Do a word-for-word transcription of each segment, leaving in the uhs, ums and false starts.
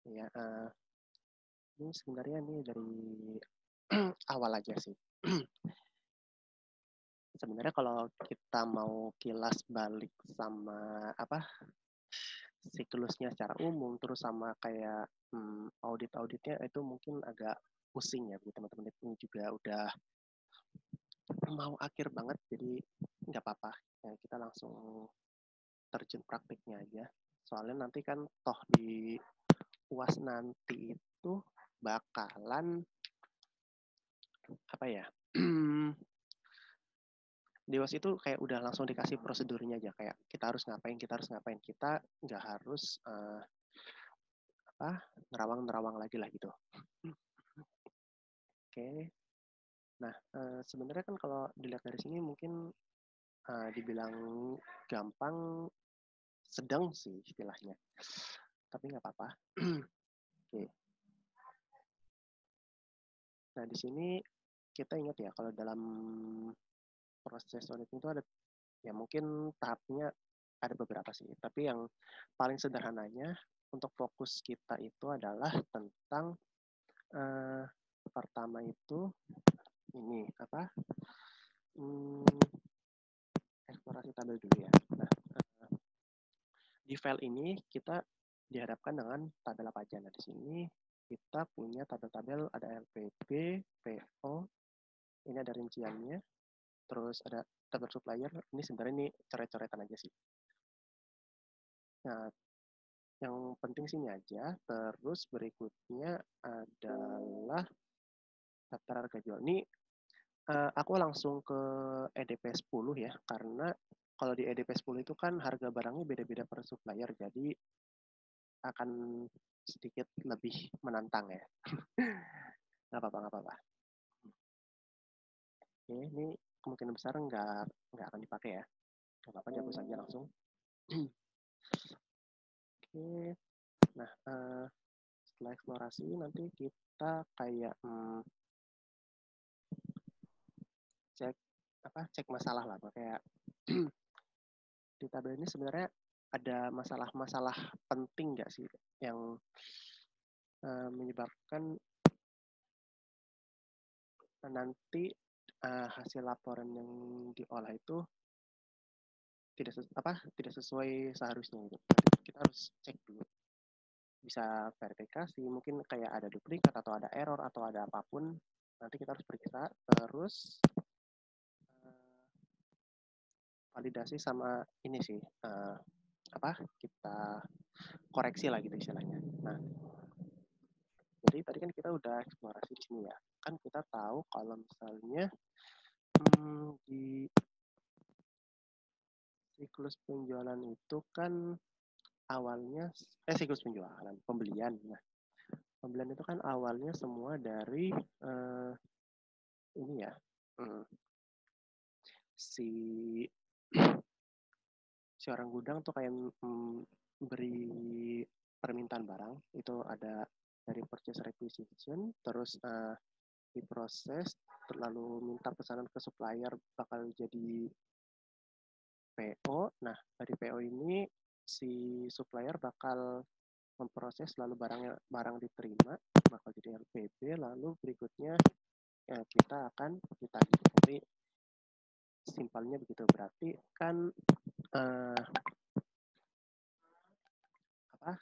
Ya, uh, ini sebenarnya nih dari awal aja sih. Sebenarnya kalau kita mau kilas balik sama apa siklusnya secara umum, terus sama kayak hmm, audit-auditnya itu mungkin agak pusing ya, bagi teman-teman ini juga udah mau akhir banget, jadi nggak apa-apa. Ya, kita langsung terjun praktiknya aja. Soalnya nanti kan toh di U A S nanti itu bakalan apa ya? Di U A S itu kayak udah langsung dikasih prosedurnya aja, kayak kita harus ngapain, kita harus ngapain. Kita nggak harus uh, apa nerawang-nerawang lagi lah gitu. Oke. Okay. Nah, uh, sebenarnya kan kalau dilihat dari sini mungkin uh, dibilang gampang, sedang sih istilahnya. Tapi nggak apa-apa. Oke. Okay. Nah, di sini kita ingat ya, kalau dalam proses audit itu ada, ya mungkin tahapnya ada beberapa sih. Tapi yang paling sederhananya untuk fokus kita itu adalah tentang uh, pertama itu ini apa? Hmm, eksplorasi tabel dulu ya. Nah, uh, di file ini kita dihadapkan dengan tabel apa aja. Nah, di sini kita punya tabel-tabel, ada L P B, P O, ini ada rinciannya, terus ada tabel supplier, ini sebenarnya ini coret-coretan aja sih. Nah, yang penting sini aja. Terus berikutnya adalah daftar harga jual. Ini uh, aku langsung ke E D P sepuluh ya, karena kalau di E D P sepuluh itu kan harga barangnya beda-beda per supplier, jadi akan sedikit lebih menantang ya. Nggak apa-apa, nggak apa-apa. Oke, ini kemungkinan besar nggak nggak akan dipakai ya. Nggak apa-apa, dihapus saja langsung. Oke, nah uh, setelah eksplorasi nanti kita kayak hmm, cek apa cek masalah lah, kayak di tabel ini sebenarnya ada masalah-masalah penting nggak sih yang uh, menyebabkan nanti uh, hasil laporan yang diolah itu tidak sesu, apa tidak sesuai seharusnya gitu. Kita harus cek dulu, bisa verifikasi, mungkin kayak ada duplikat atau ada error atau ada apapun, nanti kita harus periksa, terus uh, validasi sama ini sih uh, apa kita koreksi lah gitu istilahnya. Nah, jadi tadi kan kita udah eksplorasi di sini ya, kan kita tahu kalau misalnya hmm, di siklus penjualan itu kan awalnya eh siklus penjualan pembelian. Nah, pembelian itu kan awalnya semua dari uh, ini ya hmm, si si orang gudang tuh kayak hmm, beri permintaan barang itu ada dari purchase requisition, terus uh, diproses, lalu minta pesanan ke supplier bakal jadi P O. Nah, dari P O ini si supplier bakal memproses, lalu barangnya barang diterima bakal jadi L P B, lalu berikutnya ya, kita akan ditagih. Jadi simpelnya begitu. Berarti kan uh, apa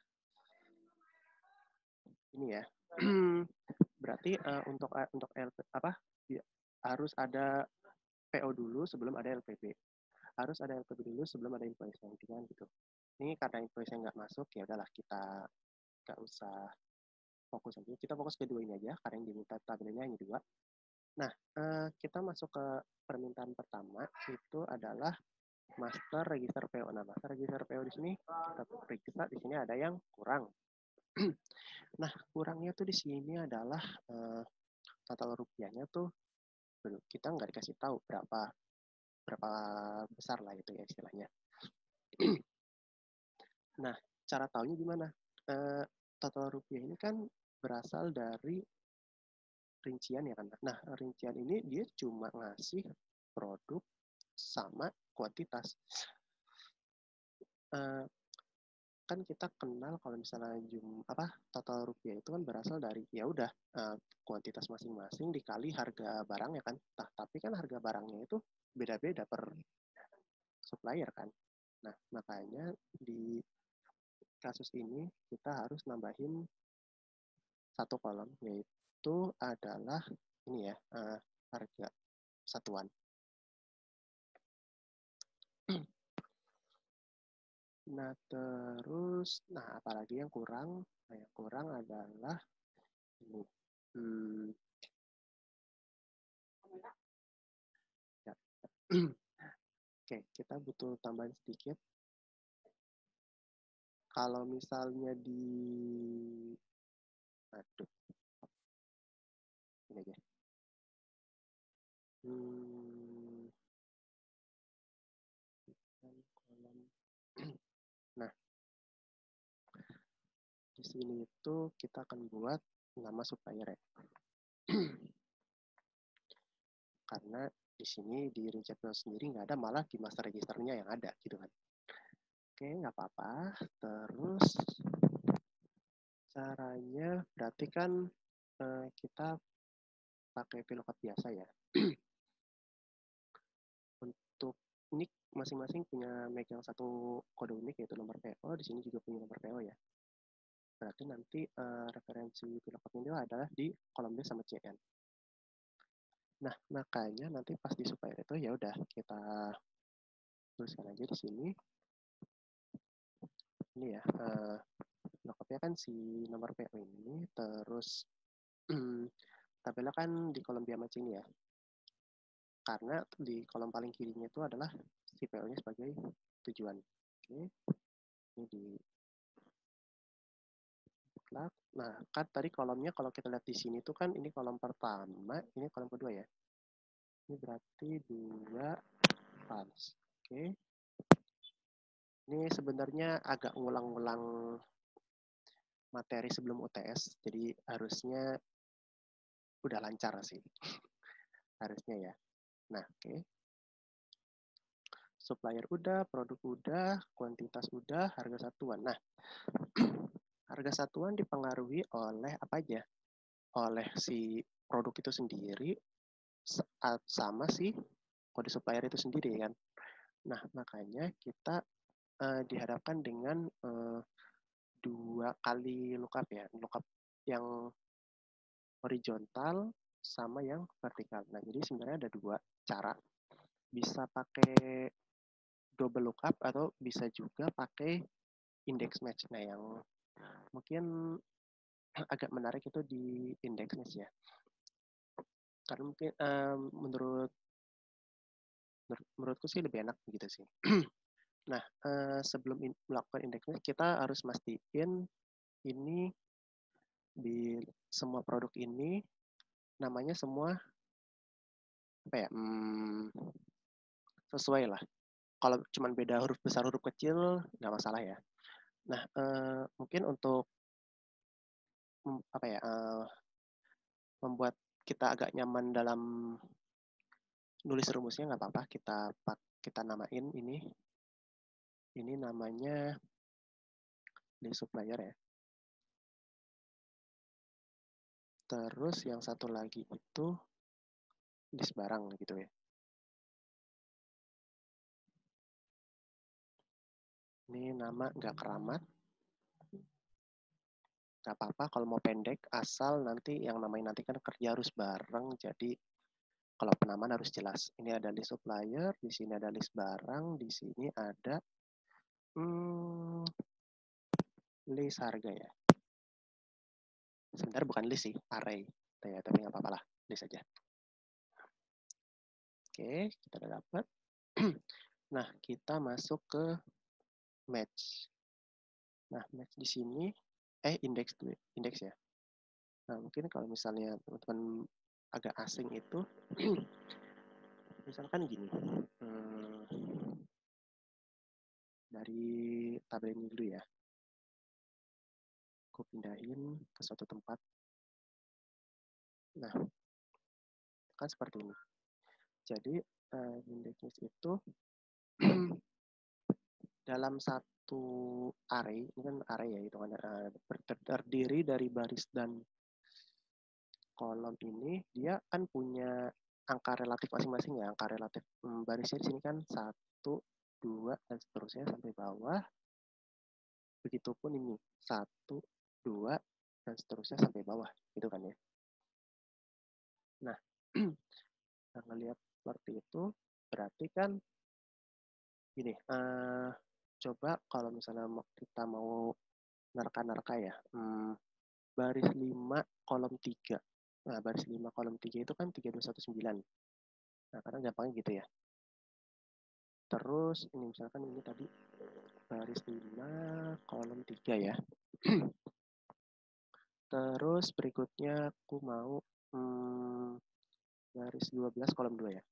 ini ya berarti uh, untuk uh, untuk L P, apa ya, harus ada P O dulu sebelum ada L P B, harus ada L P B dulu sebelum ada invoice kan gitu. Ini karena invoice nggak masuk, ya udahlah kita nggak usah fokus aja, kita fokus ke dua ini aja karena yang diminta tabelnya hanya dua. Nah, uh, kita masuk ke permintaan pertama, itu adalah master register P O. Nah, master register P O di sini kita periksa, di sini ada yang kurang. Nah, kurangnya tuh di sini adalah uh, total rupiahnya tuh kita nggak dikasih tahu berapa berapa besar lah itu ya istilahnya. Nah, cara taunya gimana? Uh, total rupiah ini kan berasal dari rincian ya kan. Nah, rincian ini dia cuma ngasih produk sama kuantitas. Uh, kan kita kenal kalau misalnya jum apa total rupiah itu kan berasal dari ya udah uh, kuantitas masing-masing dikali harga barangnya kan. Nah, tapi kan harga barangnya itu beda-beda per supplier kan. Nah, makanya di kasus ini kita harus nambahin satu kolom yaitu adalah ini ya uh, harga satuan. Nah, terus, nah apalagi yang kurang? Nah, yang kurang adalah ini. Hmm, ya. Oke, kita butuh tambahan sedikit. Kalau misalnya di, aduh, ini aja. Hmm, nah, di sini itu kita akan buat nama supplier ya. Karena di sini di Receptio sendiri nggak ada, malah di master registernya yang ada gitu kan. Oke, nggak apa-apa. Terus caranya berarti kan eh, kita pakai VLOOKUP biasa ya. Untuk nick masing-masing punya megang satu kode unik yaitu nomor P O, di sini juga punya nomor P O ya. Berarti nanti uh, referensi VLOOKUP ini adalah di kolom D sama C N. Nah, makanya nanti pas di supplier itu ya udah kita tuliskan aja di sini. Ini ya, uh, VLOOKUP-nya kan si nomor P O ini, terus tabelnya kan di kolom biaya matching ya. Karena di kolom paling kirinya itu adalah si P O-nya sebagai tujuan. Oke, ini di nah kan tadi kolomnya kalau kita lihat di sini tuh kan ini kolom pertama, ini kolom kedua ya. Ini berarti dua pas. Oke. Ini sebenarnya agak ngulang-ngulang materi sebelum U T S, jadi harusnya udah lancar sih. Harusnya ya. Nah, oke. Okay. Supplier udah, produk udah, kuantitas udah, harga satuan. Nah, harga satuan dipengaruhi oleh apa aja? Oleh si produk itu sendiri sama si kode supplier itu sendiri kan. Nah, makanya kita uh, dihadapkan dengan uh, dua kali lookup ya. Lookup yang horizontal sama yang vertikal. Nah, jadi sebenarnya ada dua cara. Bisa pakai double lookup atau bisa juga pakai index match. Nah, yang mungkin agak menarik itu di index match ya. Karena mungkin um, menurut menurutku sih lebih enak gitu sih. Nah, uh, sebelum in, melakukan index match kita harus mastiin ini di semua produk ini namanya semua apa ya hmm, sesuai lah. Kalau cuma beda huruf besar huruf kecil nggak masalah ya. Nah uh, mungkin untuk apa ya uh, membuat kita agak nyaman dalam nulis rumusnya nggak apa-apa, kita kita namain ini ini namanya list supplier ya. Terus yang satu lagi itu list barang gitu ya. Ini nama nggak keramat. Nggak apa-apa kalau mau pendek, asal nanti yang namanya nanti kan kerja harus bareng, jadi kalau penamaan harus jelas. Ini ada list supplier, di sini ada list barang, di sini ada hmm, list harga ya. Sebentar bukan list sih, array. Ya, tapi nggak apa-apa lah, list aja. Oke, kita udah dapat. Nah, kita masuk ke match. Nah, match di sini, eh index dulu, index ya. Nah, mungkin kalau misalnya teman-teman agak asing itu, misalkan gini, hmm, dari tabel ini dulu ya. Aku pindahin ke suatu tempat. Nah, kan seperti ini. Jadi, uh, index itu dalam satu suatu array, ini kan array ya hitungannya, uh, terdiri dari baris dan kolom ini, dia kan punya angka relatif masing-masing ya, angka relatif hmm, barisnya di sini kan satu, dua, dan seterusnya sampai bawah. Begitupun ini, satu, dua, dan seterusnya sampai bawah, gitu kan ya. Nah, nah ngelihat seperti itu, berarti kan gini, uh, coba kalau misalnya kita mau nerka-nerka ya, hmm, baris lima kolom tiga. Nah, baris lima kolom tiga itu kan tiga dua satu sembilan. Nah, karena gampangnya gitu ya. Terus ini misalkan ini tadi baris lima kolom tiga ya. Terus berikutnya aku mau hmm, baris dua belas kolom dua ya.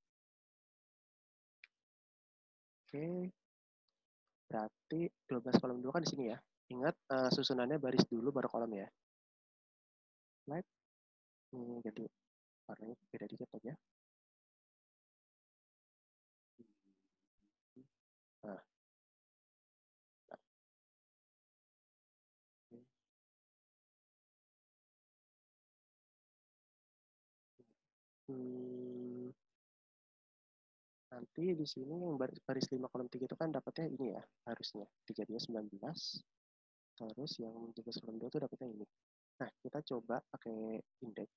Oke. Berarti dua belas kolom dua kan di sini ya. Ingat uh, susunannya baris dulu baru kolom ya. Like. Ini ganti warnanya beda dikit aja. Nah. Hmm, nanti di sini yang baris, baris lima kolom tiga itu kan dapatnya ini ya, harusnya tiga dua sembilan belas. Terus yang dua belas kolom dua itu dapatnya ini. Nah, kita coba pakai index.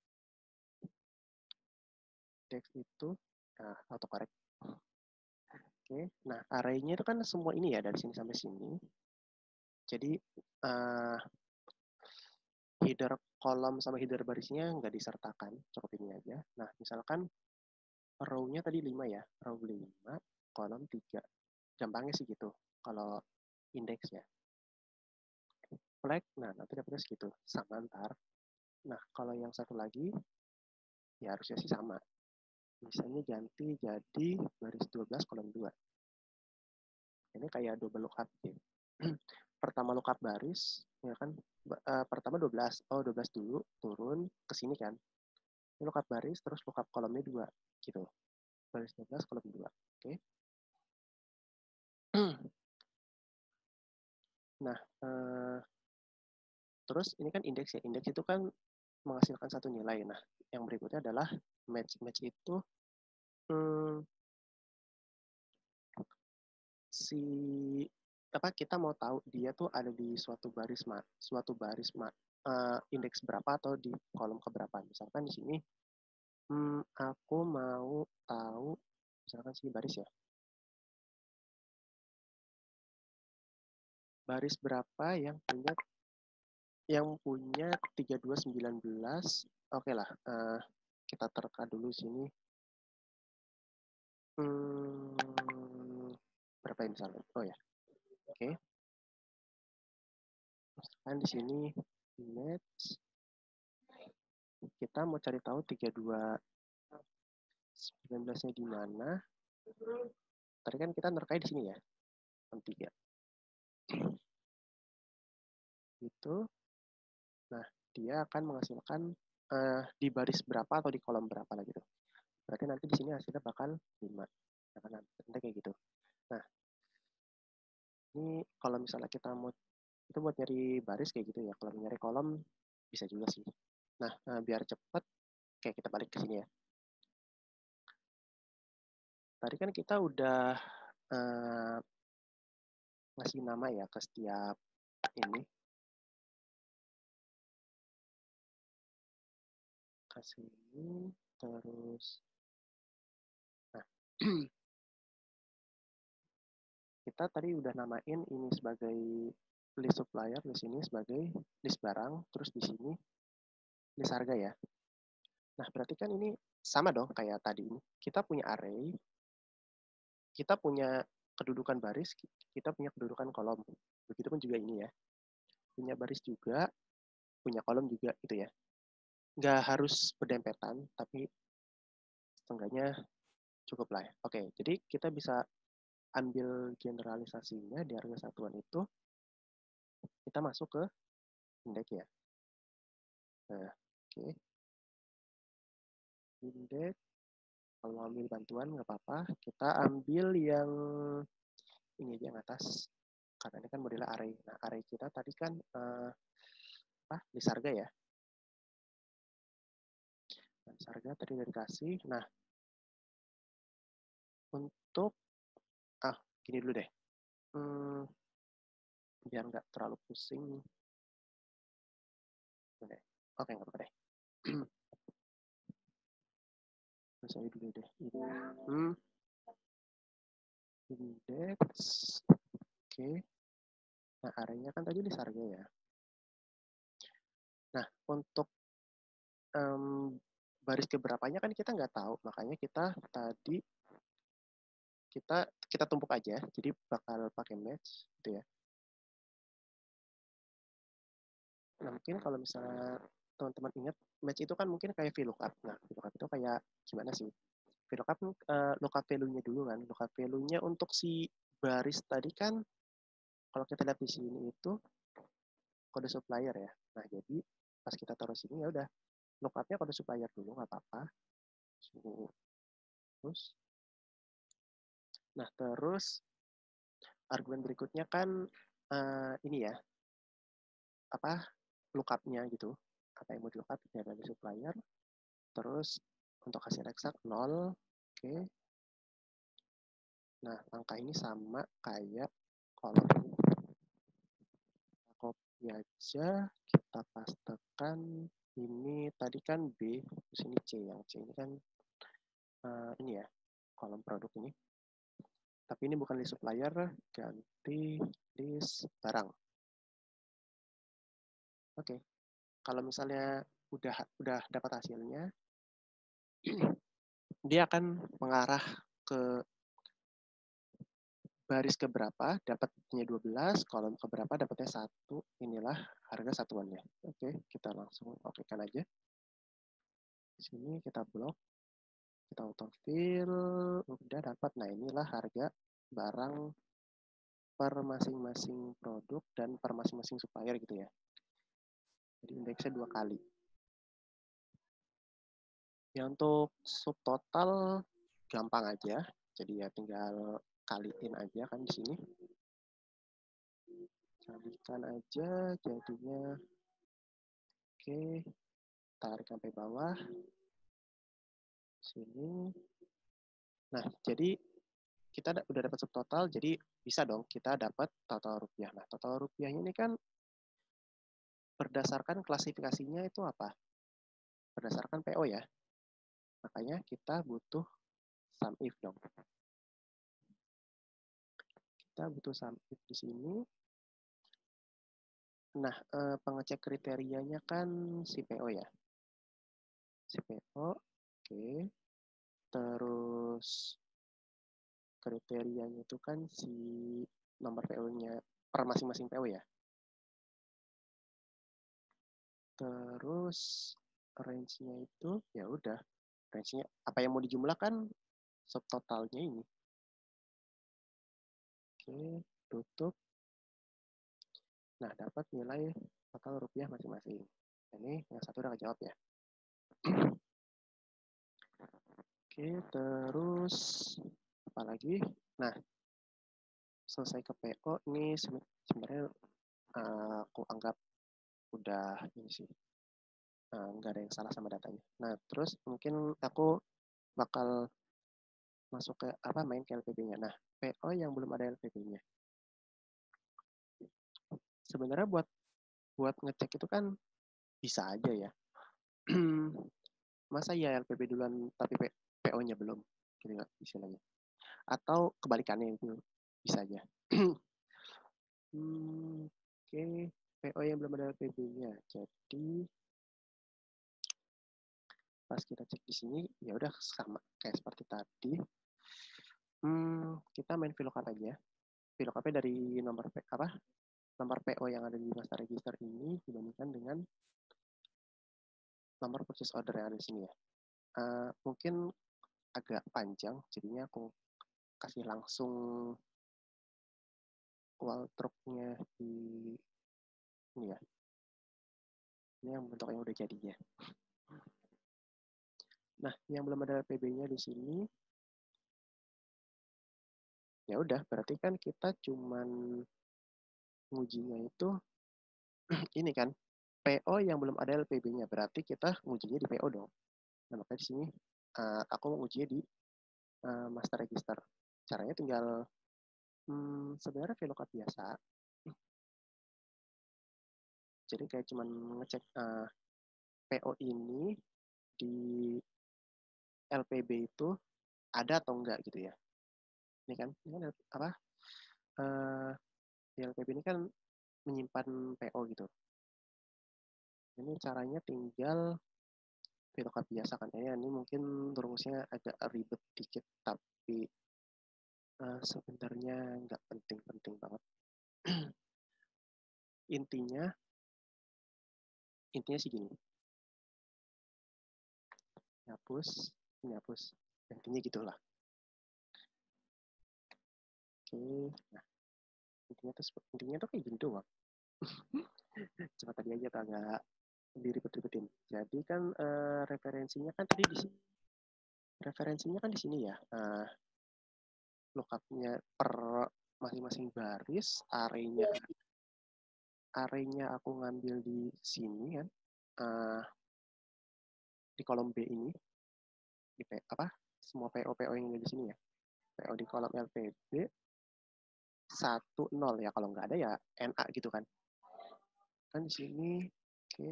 Index itu nah, autocorrect. Oke, nah array-nya itu kan semua ini ya dari sini sampai sini. Jadi uh, header kolom sama header barisnya nggak disertakan, cukup ini aja. Nah, misalkan row-nya tadi lima ya, row lima, kolom tiga. Gampangnya sih gitu, kalau indeksnya. Flag, nah nanti dapetnya segitu, sama ntar. Nah, kalau yang satu lagi, ya harusnya sih sama. Misalnya ganti jadi baris dua belas kolom dua. Ini kayak double lookup ya. Pertama lookup baris, ya kan, uh, pertama dua belas, oh dua belas dulu, turun ke sini kan. Ini lookup baris, terus lookup kolomnya dua, gitu. Baris dua belas kolom dua, oke. Okay. Nah, uh, terus ini kan indeks ya, indeks itu kan menghasilkan satu nilai. Nah, yang berikutnya adalah match. Match itu hmm, si apa kita mau tahu dia tuh ada di suatu baris ma, suatu baris ma, uh, indeks berapa atau di kolom keberapa. Misalkan di sini hmm, aku mau tahu misalkan sini baris ya. Baris berapa yang punya yang punya tiga dua sembilan belas. Oke okay lah, uh, kita terka dulu sini. Hmm, berapa ya misalnya? Oh ya. Oke. Okay. Misalkan di sini match kita mau cari tahu tiga dua sembilan belas-nya di mana. Tadi kan kita nerkai di sini ya. tiga. Itu. Nah, dia akan menghasilkan uh, di baris berapa atau di kolom berapa lah gitu. Berarti nanti di sini hasilnya bakal lima. Nah, kan nanti kayak gitu. Nah, ini kalau misalnya kita mau itu buat nyari baris kayak gitu ya. Kalau nyari kolom bisa juga sih. Nah, uh, biar cepat kayak kita balik ke sini ya. Tadi kan kita udah uh, ngasih nama ya ke setiap ini. Kasih ini, terus nah, kita tadi udah namain ini sebagai list supplier, di sini sebagai list barang, terus di sini list harga ya. Nah, berarti kan ini sama dong kayak tadi ini. Kita punya array, kita punya kedudukan baris, kita punya kedudukan kolom. Begitupun juga ini ya. Punya baris juga, punya kolom juga gitu ya. Nggak harus berdempetan, tapi setengahnya cukup lah ya. Oke, jadi kita bisa ambil generalisasinya di harga satuan itu, kita masuk ke indeks ya. Nah, oke. Okay. Indeks, kalau mau ambil bantuan nggak apa-apa. Kita ambil yang ini aja yang atas. karena ini kan modelnya array. Nah, array kita tadi kan uh, apa? List harga ya. Nah, list harga tadi udah dikasih. Nah, untuk ah gini dulu deh. Hmm, biar nggak terlalu pusing. Oke, nggak apa-apa deh. Saya dulu deh. Hmm, index. Oke. Nah, array-nya kan tadi list harga ya. Nah, untuk um, baris keberapanya kan kita nggak tahu, makanya kita tadi kita kita tumpuk aja, jadi bakal pakai match gitu ya. Nah, mungkin kalau misalnya teman-teman ingat, match itu kan mungkin kayak VLOOKUP. Nah, VLOOKUP itu kayak gimana sih? VLOOKUP uh, lookup value-nya dulu kan. Lookup value-nya untuk si baris tadi kan, kalau kita lihat di sini itu kode supplier ya. Nah, jadi pas kita taruh sini ya udah lookup-nya kode supplier dulu, nggak apa-apa. Terus, nah terus argumen berikutnya kan uh, ini ya, apa lookup-nya gitu, apa yang mau di lookup dari supplier. Terus untuk hasil eksak nol. Oke. Nah, langkah ini sama kayak kolom ini. Kita copy aja, kita pastekan ini tadi kan B, terus ini C. Yang C ini kan uh, ini ya, kolom produk ini. Tapi ini bukan list supplier, ganti list barang. Oke. Okay. Kalau misalnya udah udah dapat hasilnya, dia akan mengarah ke baris keberapa dapatnya dua belas, kolom keberapa dapatnya satu. Inilah harga satuannya. Oke, kita langsung oke kan aja. Di sini kita blok, kita autofill, udah dapat. Nah, inilah harga barang per masing-masing produk dan per masing-masing supplier gitu ya. Jadi indeksnya dua kali. Ya untuk subtotal gampang aja. Jadi ya tinggal kaliin aja kan di sini. Kalikan aja jadinya. Oke, tarik sampai bawah. Sini. Nah, jadi kita udah dapat subtotal, jadi bisa dong kita dapat total rupiah. Nah, total rupiahnya ini kan berdasarkan klasifikasinya itu apa? Berdasarkan P O ya. Makanya kita butuh sum if dong. Kita butuh sum if di sini. Nah, eh, pengecek kriterianya kan si P O ya. Si P O, oke. Okay. Terus kriterianya itu kan si nomor P O-nya per masing-masing P O ya. Terus range-nya itu ya udah, range-nya apa yang mau dijumlahkan subtotalnya ini. Oke, tutup. Nah, dapat nilai total rupiah masing-masing. Ini yang satu udah kejawab ya. Oke, terus apa lagi? Nah, selesai ke P O, ini sebenarnya uh, aku anggap udah ini sih, uh, nggak ada yang salah sama datanya. Nah, terus mungkin aku bakal masuk ke apa main ke L P B-nya. Nah, P O yang belum ada L P B-nya. Sebenarnya buat buat ngecek itu kan bisa aja ya. Masa ya L P B duluan tapi P O-nya belum, gitu nggak istilahnya. Atau kebalikannya itu bisa aja. hmm, Oke, okay. P O yang belum ada L P B-nya. Jadi pas kita cek di sini ya udah sama kayak seperti tadi. Hmm, kita main VLOOKUP aja. VLOOKUP-nya dari nomor P, apa? Nomor P O yang ada di master register ini dibandingkan dengan nomor purchase order yang ada di sini ya. Uh, mungkin agak panjang, jadinya aku kasih langsung wardrobe-nya di ini ya. Ini yang bentuk yang udah jadinya. Nah, yang belum ada P B-nya di sini, ya udah berarti kan kita cuman ngujinya itu ini kan P O yang belum ada L P B-nya, berarti kita ngujinya di P O dong. Nah, makanya di sini uh, aku mau ujinya di uh, master register. Caranya tinggal hmm, sebenarnya VLOOKUP biasa. Jadi kayak cuman ngecek uh, P O ini di L P B itu ada atau enggak gitu ya. Ini kan, ini kan apa? Uh, di L P B ini kan menyimpan P O gitu. Ini caranya tinggal VLOOKUP biasa kan ya. Ini mungkin rumusnya agak ribet dikit, tapi uh, sebenarnya nggak penting-penting banget. intinya, intinya sih gini. Hapus, ini hapus. Intinya gitulah. Oke, nah intinya tuh intinya tuh kayak gini doang. Cuma tadi aja tuh agak diribet-ribetin. Jadi kan uh, referensinya kan tadi di sini. Referensinya kan di sini ya. Uh, lookupnya per masing-masing baris, arraynya arraynya aku ngambil di sini kan. Uh, di kolom B ini di P, apa semua P O P O yang ada di sini ya. P O di kolom L P B satu nol ya, kalau nggak ada ya N A gitu kan. Kan di sini oke. Okay.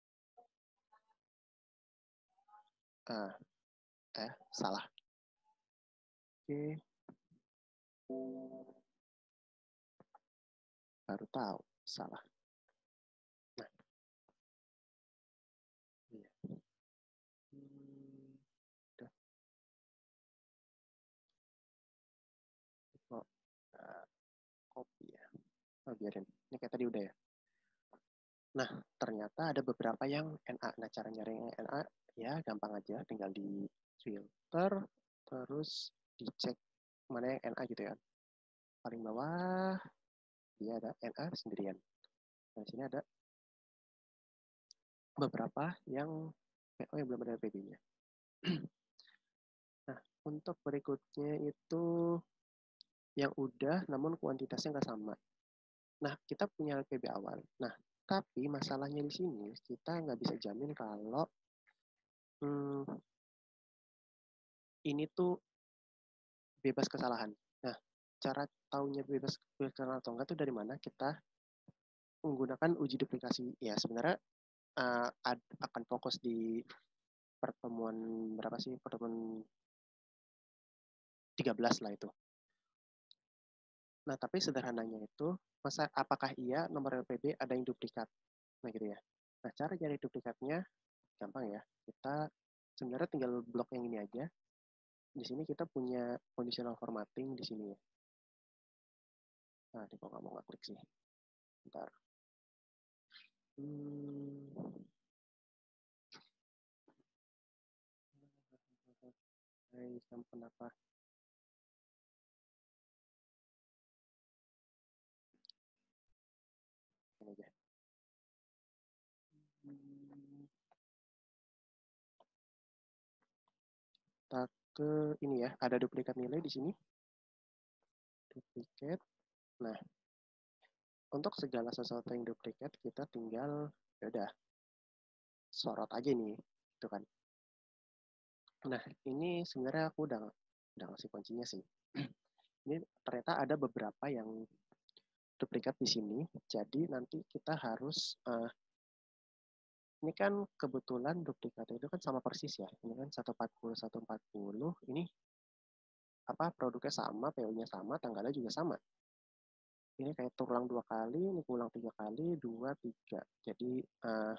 Uh, eh salah. Oke. Okay. Baru tahu salah. Nah. Iya. Hmm, udah. Oh, uh, copy ya. Oh, biarin. Ini kayak tadi udah ya. Nah, ternyata ada beberapa yang N A. Nah, cara nyari yang N A ya gampang aja. Tinggal di filter, terus dicek mana yang N A gitu ya. Paling bawah, dia ada N A sendirian. Nah, sini ada beberapa yang P O yang belum ada P B-nya. Nah, untuk berikutnya itu yang udah namun kuantitasnya nggak sama. Nah, kita punya L P B awal. Nah, tapi masalahnya di sini kita nggak bisa jamin kalau hmm, ini tuh bebas kesalahan. Nah, cara taunya bebas kesalahan atau enggak tuh dari mana? Kita menggunakan uji duplikasi. Ya, sebenarnya uh, ad, akan fokus di pertemuan berapa sih? Pertemuan tiga belas lah itu. Nah, tapi sederhananya itu, masa apakah iya nomor L P B ada yang duplikat? Nah, gitu ya. Nah, cara cari duplikatnya gampang ya. Kita sebenarnya tinggal blok yang ini aja. Di sini kita punya conditional formatting di sini ya. Nah, ini kok nggak mau ngeklik sih. Bentar. Hmm. Hai, kamu kenapa? Ini aja. Hmm. Kita ke ini ya, ada duplikat nilai di sini. Duplikat. Nah, untuk segala sesuatu yang duplikat, kita tinggal, ya udah, sorot aja nih, gitu kan. Nah, ini sebenarnya aku udah udah ngasih kuncinya sih. Ini ternyata ada beberapa yang duplikat di sini, jadi nanti kita harus uh, ini kan kebetulan duplikat itu kan sama persis ya. Ini kan seratus empat puluh, seratus empat puluh, ini apa produknya sama, P O-nya sama, tanggalnya juga sama. Ini kayak terulang dua kali, ini ulang tiga kali, dua, tiga. Jadi uh,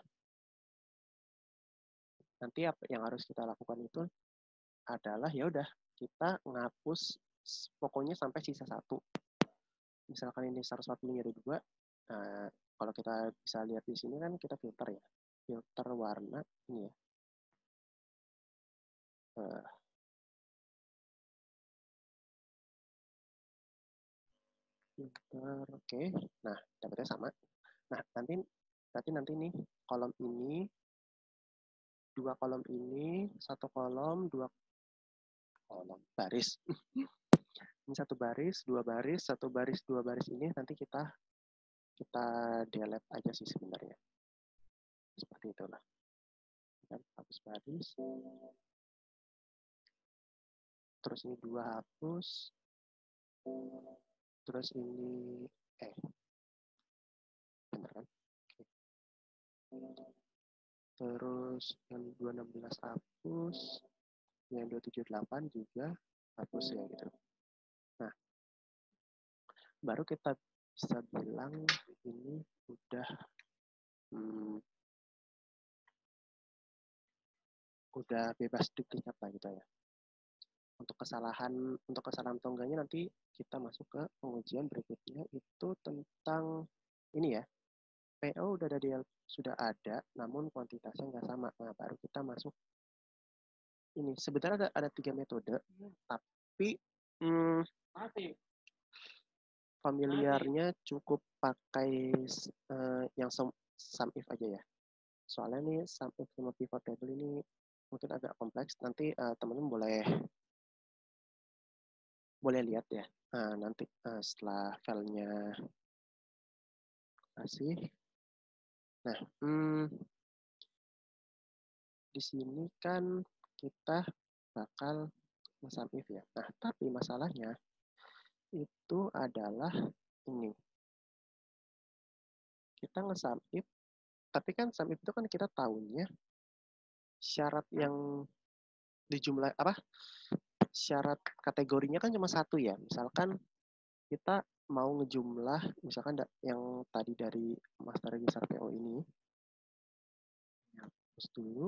nanti apa yang harus kita lakukan itu adalah ya udah kita ngapus pokoknya sampai sisa satu. Misalkan ini seratus empat puluh ada dua, nah, kalau kita bisa lihat di sini kan kita filter ya, filter warna ini ya. Uh, filter, oke. Okay. Nah, dapetnya sama. Nah, nanti berarti nanti nih kolom ini, dua kolom ini, satu kolom, dua kolom baris. Ini satu baris, dua baris, satu baris, dua baris ini nanti kita kita delete aja sih sebenarnya. Seperti itulah. Dan hapus baris. Terus ini dua hapus. Terus ini eh bener kan? Oke. Terus yang dua enam belas hapus, yang dua tujuh delapan juga hapus ya gitu. Nah, baru kita bisa bilang ini udah hmm, udah bebas duplikat lah gitu ya. Untuk kesalahan untuk kesalahan atau enggaknya nanti kita masuk ke pengujian berikutnya, itu tentang ini ya. P O udah ada di, sudah ada, namun kuantitasnya nggak sama. Nah, baru kita masuk ini. Sebenarnya ada, ada tiga metode, tapi hmm, familiarnya cukup pakai uh, yang sum, sum if aja ya. Soalnya nih sum if sama pivot table ini mungkin agak kompleks. Nanti uh, teman-teman boleh boleh lihat ya. Nah, nanti uh, setelah filenya kasih. Nah, hmm, di sini kan kita bakal nge-sum if ya. Nah, tapi masalahnya itu adalah ini. Kita nge-sum if, tapi kan sum if itu kan kita tahunya syarat yang di jumlah apa? Syarat kategorinya kan cuma satu ya. Misalkan kita mau ngejumlah, misalkan yang tadi dari master register P O ini, terus dulu,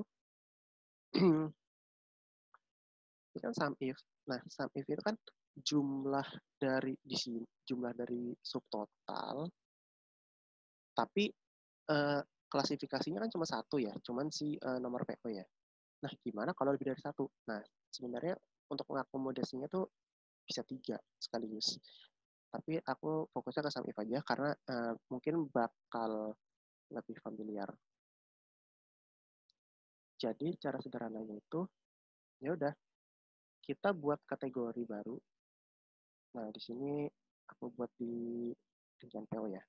ini kan sum if. Nah, sum if itu kan jumlah dari di sini, jumlah dari subtotal, tapi eh, klasifikasinya kan cuma satu ya, cuman si eh, nomor P O ya. Nah, gimana kalau lebih dari satu? Nah, sebenarnya untuk mengakomodasinya tuh bisa tiga sekaligus. Tapi aku fokusnya ke sum if aja karena uh, mungkin bakal lebih familiar. Jadi cara sederhananya itu, ya udah kita buat kategori baru. Nah, di sini aku buat di rincian P O ya.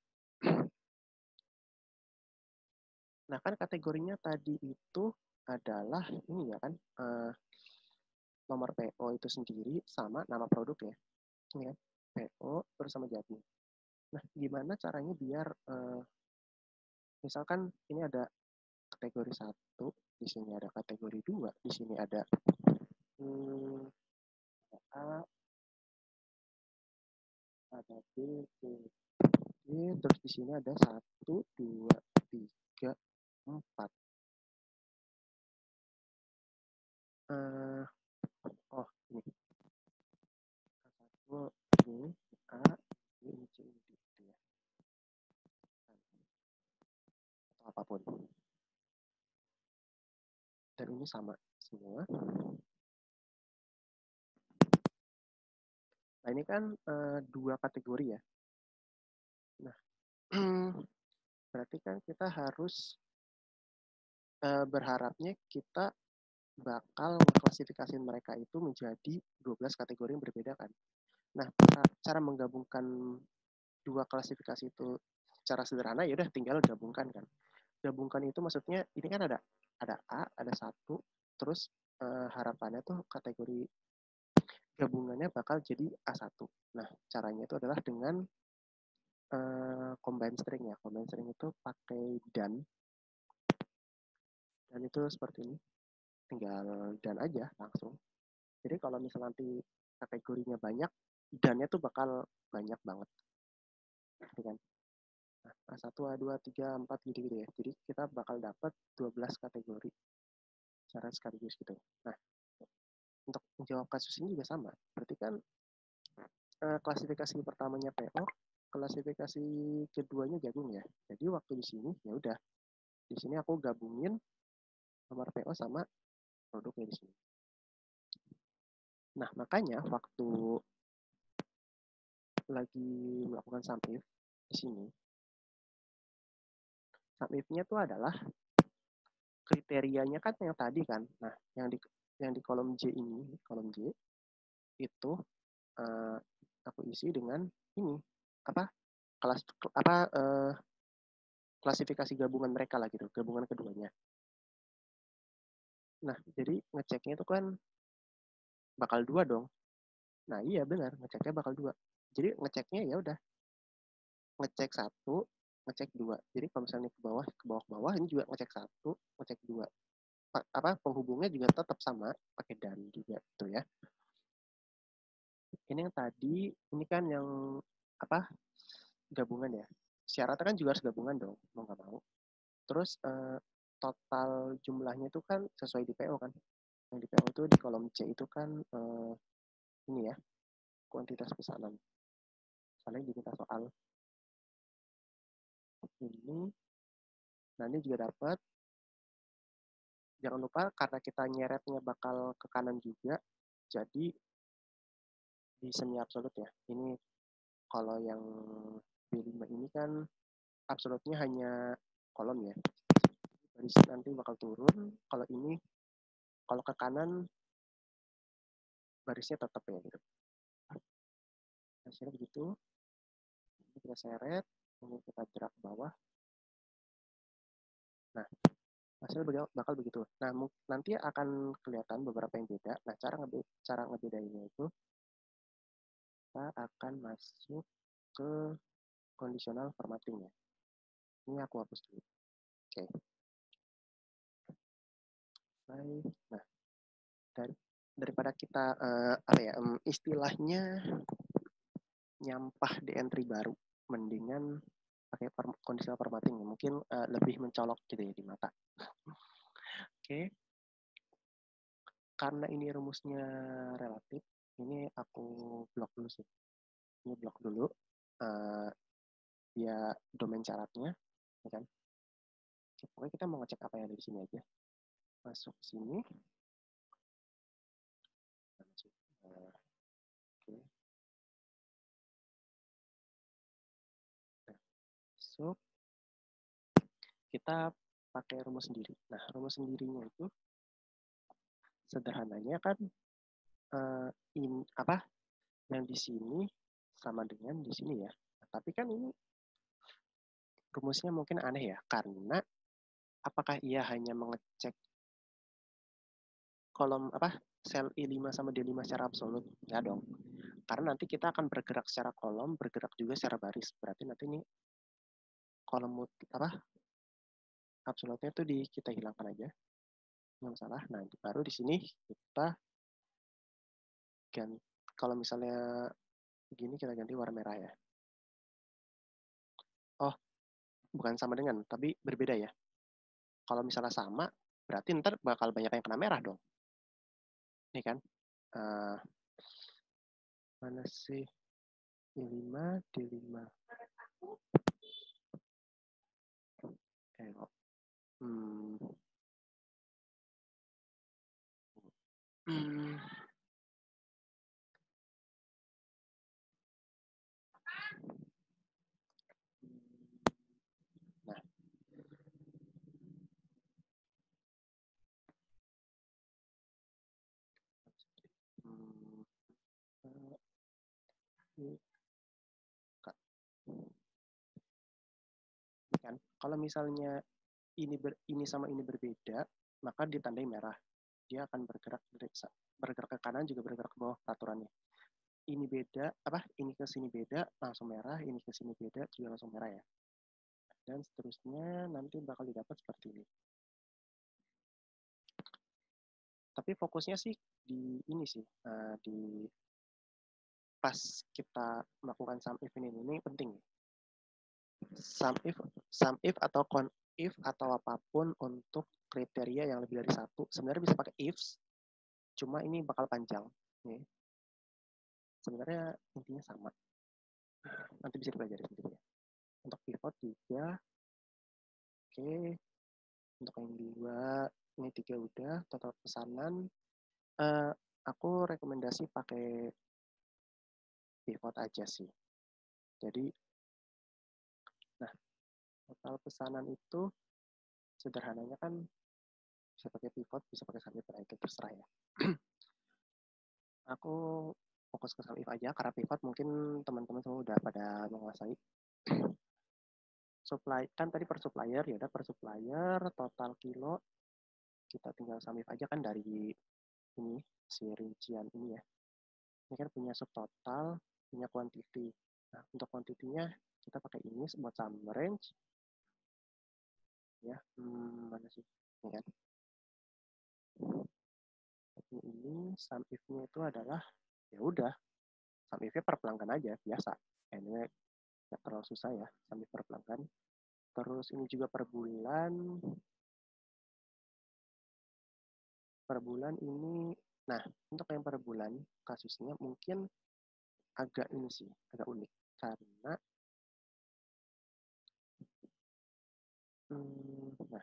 Nah, kan kategorinya tadi itu adalah ini ya kan, uh, nomor P O itu sendiri sama nama produk ya. Ini kan, P O bersama jadi. Nah, gimana caranya biar uh, misalkan ini ada kategori satu, di sini ada kategori dua, di sini ada hmm, A, ada B, C, D, terus di sini ada satu, dua, tiga, empat. Uh, oh, ini. Satu, ini, A, ini, C, ini, D, gitu ya. Atau apapun. Dan ini sama semua. Nah, ini kan uh, dua kategori ya. Nah, berarti kan kita harus uh, berharapnya kita bakal mengklasifikasi mereka itu menjadi dua belas kategori yang berbeda kan. Nah, cara menggabungkan dua klasifikasi itu secara sederhana ya udah tinggal gabungkan kan. Gabungkan itu maksudnya ini kan ada ada A, ada satu, terus uh, harapannya tuh kategori gabungannya bakal jadi A satu. Nah, caranya itu adalah dengan uh, combine string ya. Combine string itu pakai dan. Dan itu seperti ini. Tinggal dan aja langsung. Jadi kalau misal nanti kategorinya banyak, dannya tuh bakal banyak banget. Gitu kan? Nah, A satu, A dua, A tiga, A empat gitu-gitu ya. Jadi kita bakal dapat dua belas kategori secara sekaligus gitu. Nah, untuk menjawab kasus ini juga sama. Berarti kan eh, klasifikasi pertamanya P O, klasifikasi keduanya jagung ya. Jadi waktu di sini ya udah, di sini aku gabungin nomor P O sama produknya di sini. Nah, makanya waktu lagi melakukan sum if di sini, sum if-nya tuh adalah kriterianya kan yang tadi kan. Nah, yang di yang di kolom J ini, kolom J itu uh, aku isi dengan ini apa kelas apa uh, klasifikasi gabungan mereka lah gitu, gabungan keduanya. Nah, jadi ngeceknya itu kan bakal dua dong. Nah, iya benar, ngeceknya bakal dua. Jadi ngeceknya ya udah ngecek satu, ngecek dua. Jadi kalau misalnya ke bawah, ke bawah ke bawah ini juga ngecek satu, ngecek dua. Apa penghubungnya juga tetap sama pakai dan juga gitu ya. Ini yang tadi, ini kan yang apa gabungan ya. Syaratnya kan juga harus gabungan dong, mau nggak mau. Terus eh, total jumlahnya itu kan sesuai di P O kan. Yang di P O itu di kolom C itu kan eh, ini ya, kuantitas pesanan. Soalnya diminta soal ini, nah ini juga dapat. Jangan lupa karena kita nyeretnya bakal ke kanan juga, jadi di semi absolut ya. Ini kalau yang B lima ini kan absolutnya hanya kolom ya. Baris nanti bakal turun. Kalau ini, kalau ke kanan barisnya tetap ya gitu. Hasilnya begitu. Ini kita seret, ini kita drag ke bawah. Nah, hasilnya bakal begitu. Nah, nanti akan kelihatan beberapa yang beda. Nah, cara ngebe cara ngebedainnya itu kita akan masuk ke conditional formatting ya. Ini aku hapus dulu. Oke. Okay. Nah, dari, daripada kita uh, apa ya um, istilahnya nyampah di entry baru, mendingan pakai conditional formatting mungkin uh, lebih mencolok gitu ya di mata. Oke. Okay. Karena ini rumusnya relatif, ini aku blok dulu sih. Ini blok dulu. Uh, ya domain syaratnya, ya kan? Pokoknya kita mau ngecek apa yang ada di sini aja. Masuk sini. Uh, Oke. Okay. Nah, masuk. Kita pakai rumus sendiri. Nah, rumus sendirinya itu sederhananya kan uh, in apa yang di sini sama dengan di sini ya. Nah, tapi kan ini rumusnya mungkin aneh ya, karena apakah ia hanya mengecek kolom apa sel I lima sama D lima secara absolut? Ya dong. Karena nanti kita akan bergerak secara kolom, bergerak juga secara baris. Berarti nanti ini kolom apa absolutnya itu di kita hilangkan aja. Yang salah. Nah, baru di sini kita ganti. Kalau misalnya begini kita ganti warna merah ya. Oh, bukan sama dengan, tapi berbeda ya. Kalau misalnya sama, berarti ntar bakal banyak yang kena merah dong. Nih kan. Uh, mana sih? I lima, D lima. Eh, oh. Hmm. Hmm. Nah. Hmm. Uh, kan kalau misalnya ini ber, ini sama ini berbeda, maka ditandai merah. Dia akan bergerak bergerak ke kanan juga bergerak ke bawah peraturannya. Ini beda, apa? Ini ke sini beda, langsung merah. Ini ke sini beda, juga langsung merah ya. Dan seterusnya nanti bakal didapat seperti ini. Tapi fokusnya sih di ini sih, uh, di pas kita melakukan sum if ini, ini penting. Sum if, sum if atau con if atau apapun untuk kriteria yang lebih dari satu, sebenarnya bisa pakai ifs, cuma ini bakal panjang. Nih. Sebenarnya intinya sama. Nanti bisa dipelajari sendiri ya. Untuk pivot juga, oke. Okay. Untuk yang dua, ini tiga udah, total pesanan. Uh, aku rekomendasi pakai pivot aja sih. Jadi, nah, total pesanan itu sederhananya kan bisa pakai pivot, bisa pakai sum if, itu terserah ya. Aku fokus ke sum if aja, karena pivot mungkin teman-teman semua udah pada menguasai. Supply kan tadi per supplier, ya udah per supplier total kilo kita tinggal sum if aja kan dari ini si rincian ini ya. Ini kan punya subtotal, punya quantity. Nah, untuk quantity-nya kita pakai ini buat sum range. Ya, hmm, mana sih? Ini kan. Ini, ini sum if-nya itu adalah ya udah sum if-nya per pelanggan aja biasa. Ini nggak terlalu susah ya, sum if per pelanggan. Terus ini juga per bulan. Per bulan ini, nah untuk yang per bulan kasusnya mungkin agak ini sih, agak unik karena hmm, nah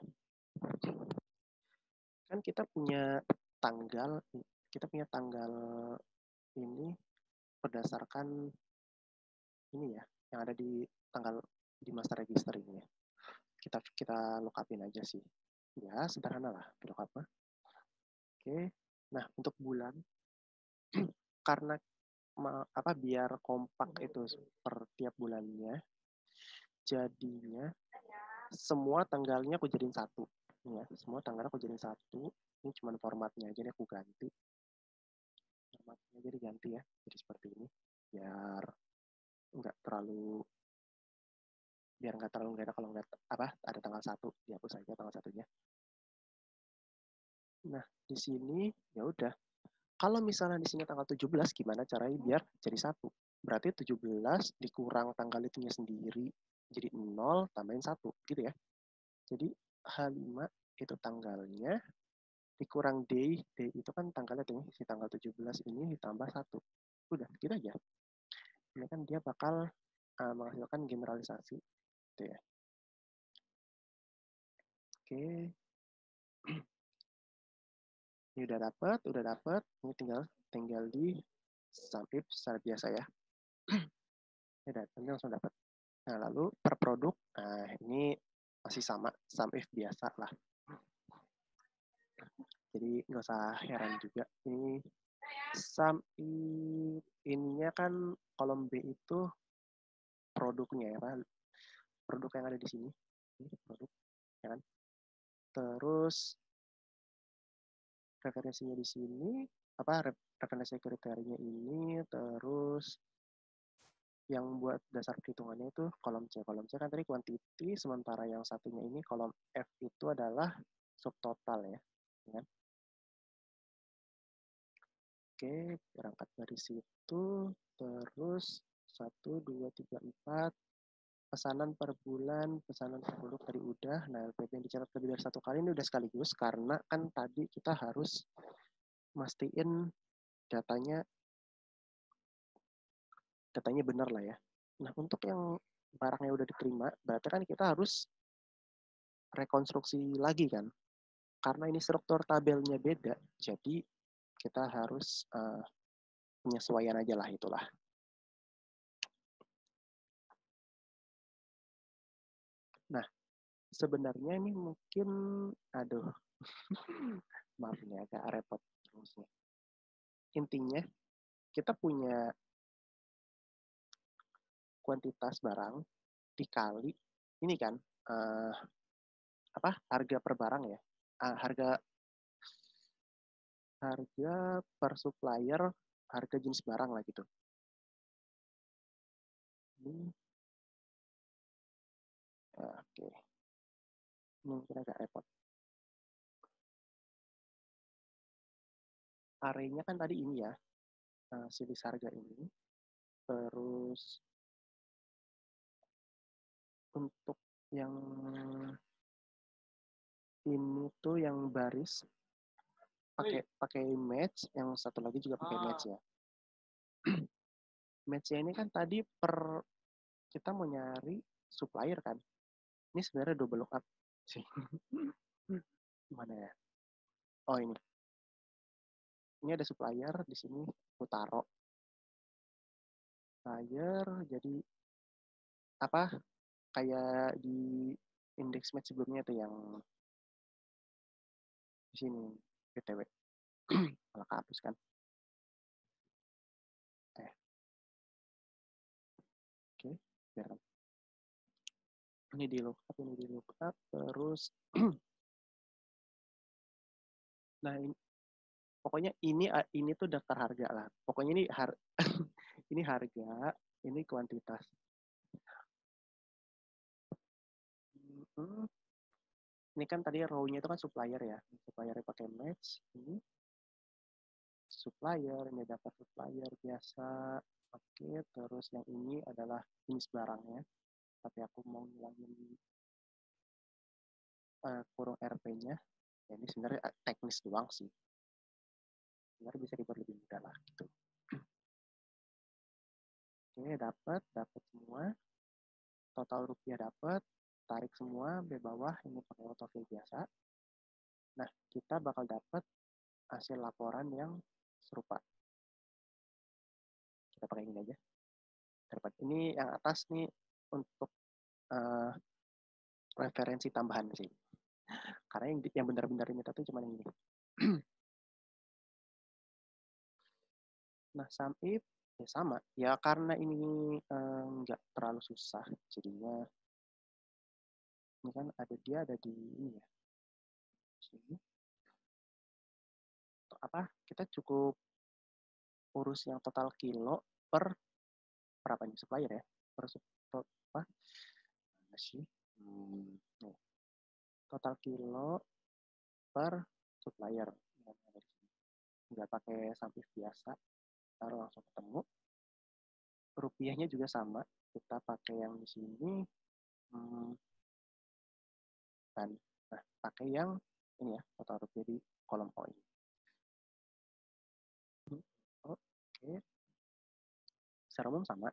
kan kita punya tanggal, kita punya tanggal ini berdasarkan ini ya, yang ada di tanggal di master register ini ya. Kita kita lookupin aja sih. Ya, sederhana lah lookupnya. Oke. Nah, untuk bulan karena apa biar kompak itu per tiap bulannya, jadinya semua tanggalnya aku jadiin satu. Ya, semua tanggalnya aku jadiin satu. Ini cuma formatnya aja nih aku ganti. Formatnya jadi ganti ya. Jadi seperti ini. Biar nggak terlalu biar nggak terlalu nggak ada kalau nggak apa ada tanggal satu dihapus saja tanggal satunya. Nah di sini ya udah kalau misalnya di sini tanggal tujuh belas gimana caranya biar jadi satu, berarti tujuh belas dikurang tanggal itunya sendiri jadi nol tambahin satu gitu ya. Jadi H lima itu tanggalnya dikurang day, day itu kan tanggalnya tuh si tanggal tujuh belas ini ditambah satu, udah gitu aja. Ini kan dia bakal uh, menghasilkan generalisasi gitu ya. Oke. Ini udah dapat, udah dapat. Ini tinggal tinggal di sum if secara biasa ya. Ya nanti langsung dapat. Nah, lalu per produk, nah ini masih sama sum if biasa lah. Jadi nggak usah heran juga. Ini sum if ininya kan kolom B itu produknya ya, produk yang ada di sini. Ini produk, ya kan? Terus referensinya di sini apa referensi kriterianya ini, terus yang buat dasar perhitungannya itu kolom C. Kolom C kan tadi quantity, sementara yang satunya ini kolom F itu adalah subtotal ya. Kan? Oke, berangkat dari situ, terus satu, dua, tiga, empat, pesanan per bulan, pesanan per produk tadi udah. Nah, L P P yang dicatat lebih dari satu kali ini udah sekaligus, karena kan tadi kita harus mastiin datanya datanya benar lah ya. Nah, untuk yang barangnya udah diterima, berarti kan kita harus rekonstruksi lagi kan. Karena ini struktur tabelnya beda, jadi kita harus uh, penyesuaian aja lah itulah. Nah, sebenarnya ini mungkin, aduh, maaf ini agak repot terusnya. Intinya, kita punya kuantitas barang dikali ini kan uh, apa harga per barang ya, uh, harga harga per supplier, harga jenis barang lah gitu. Ini uh, oke, okay. Mungkin agak repot. Arenya kan tadi ini ya, uh, series harga ini. Terus untuk yang ini tuh yang baris pakai pakai match, yang satu lagi juga pakai match ya. Matchnya ini kan tadi per kita mau nyari supplier kan. Ini sebenarnya double lookup sih. Mana ya? Oh ini. Ini ada supplier di sini aku taruh. Supplier jadi apa? Kayak di index match sebelumnya tuh yang di sini B T W. Malah kehapus kan. Eh. Oke, biar ini di lookup, ini di lookup, terus nah ini, pokoknya ini ini tuh daftar harga lah. Pokoknya ini har ini harga, ini kuantitas. Hmm, ini kan tadi row-nya itu kan supplier ya. Suppliernya pakai match. Ini supplier, ini daftar supplier biasa. Oke, terus yang ini adalah jenis barangnya. Tapi aku mau ngilangin uh, kurung R P-nya. Ya, ini sebenarnya teknis doang sih. Sebenarnya bisa dibuat lebih mudah lah gitu. Oke, dapat, dapat semua. Total rupiah dapat, tarik semua di bawah, ini pakai autofill biasa. Nah, kita bakal dapat hasil laporan yang serupa. Kita pakai ini aja. Dapat ini yang atas nih untuk uh, referensi tambahan sih. Karena yang, yang benar-benar diminta tuh cuma yang ini. Nah, sum if ya sama. Ya karena ini nggak um, terlalu susah, jadinya ini kan ada dia ada di ini ya. Sini. Apa? Kita cukup urus yang total kilo per berapa nih supplier ya? Per apa? Mana sih? Hmm, total kilo per supplier. Nggak pakai sum if biasa, taruh langsung ketemu. Rupiahnya juga sama, kita pakai yang di sini. Hmm, dan nah, pakai yang ini ya, total rupiah di kolom O ini. Oke, okay. Secara umum sama.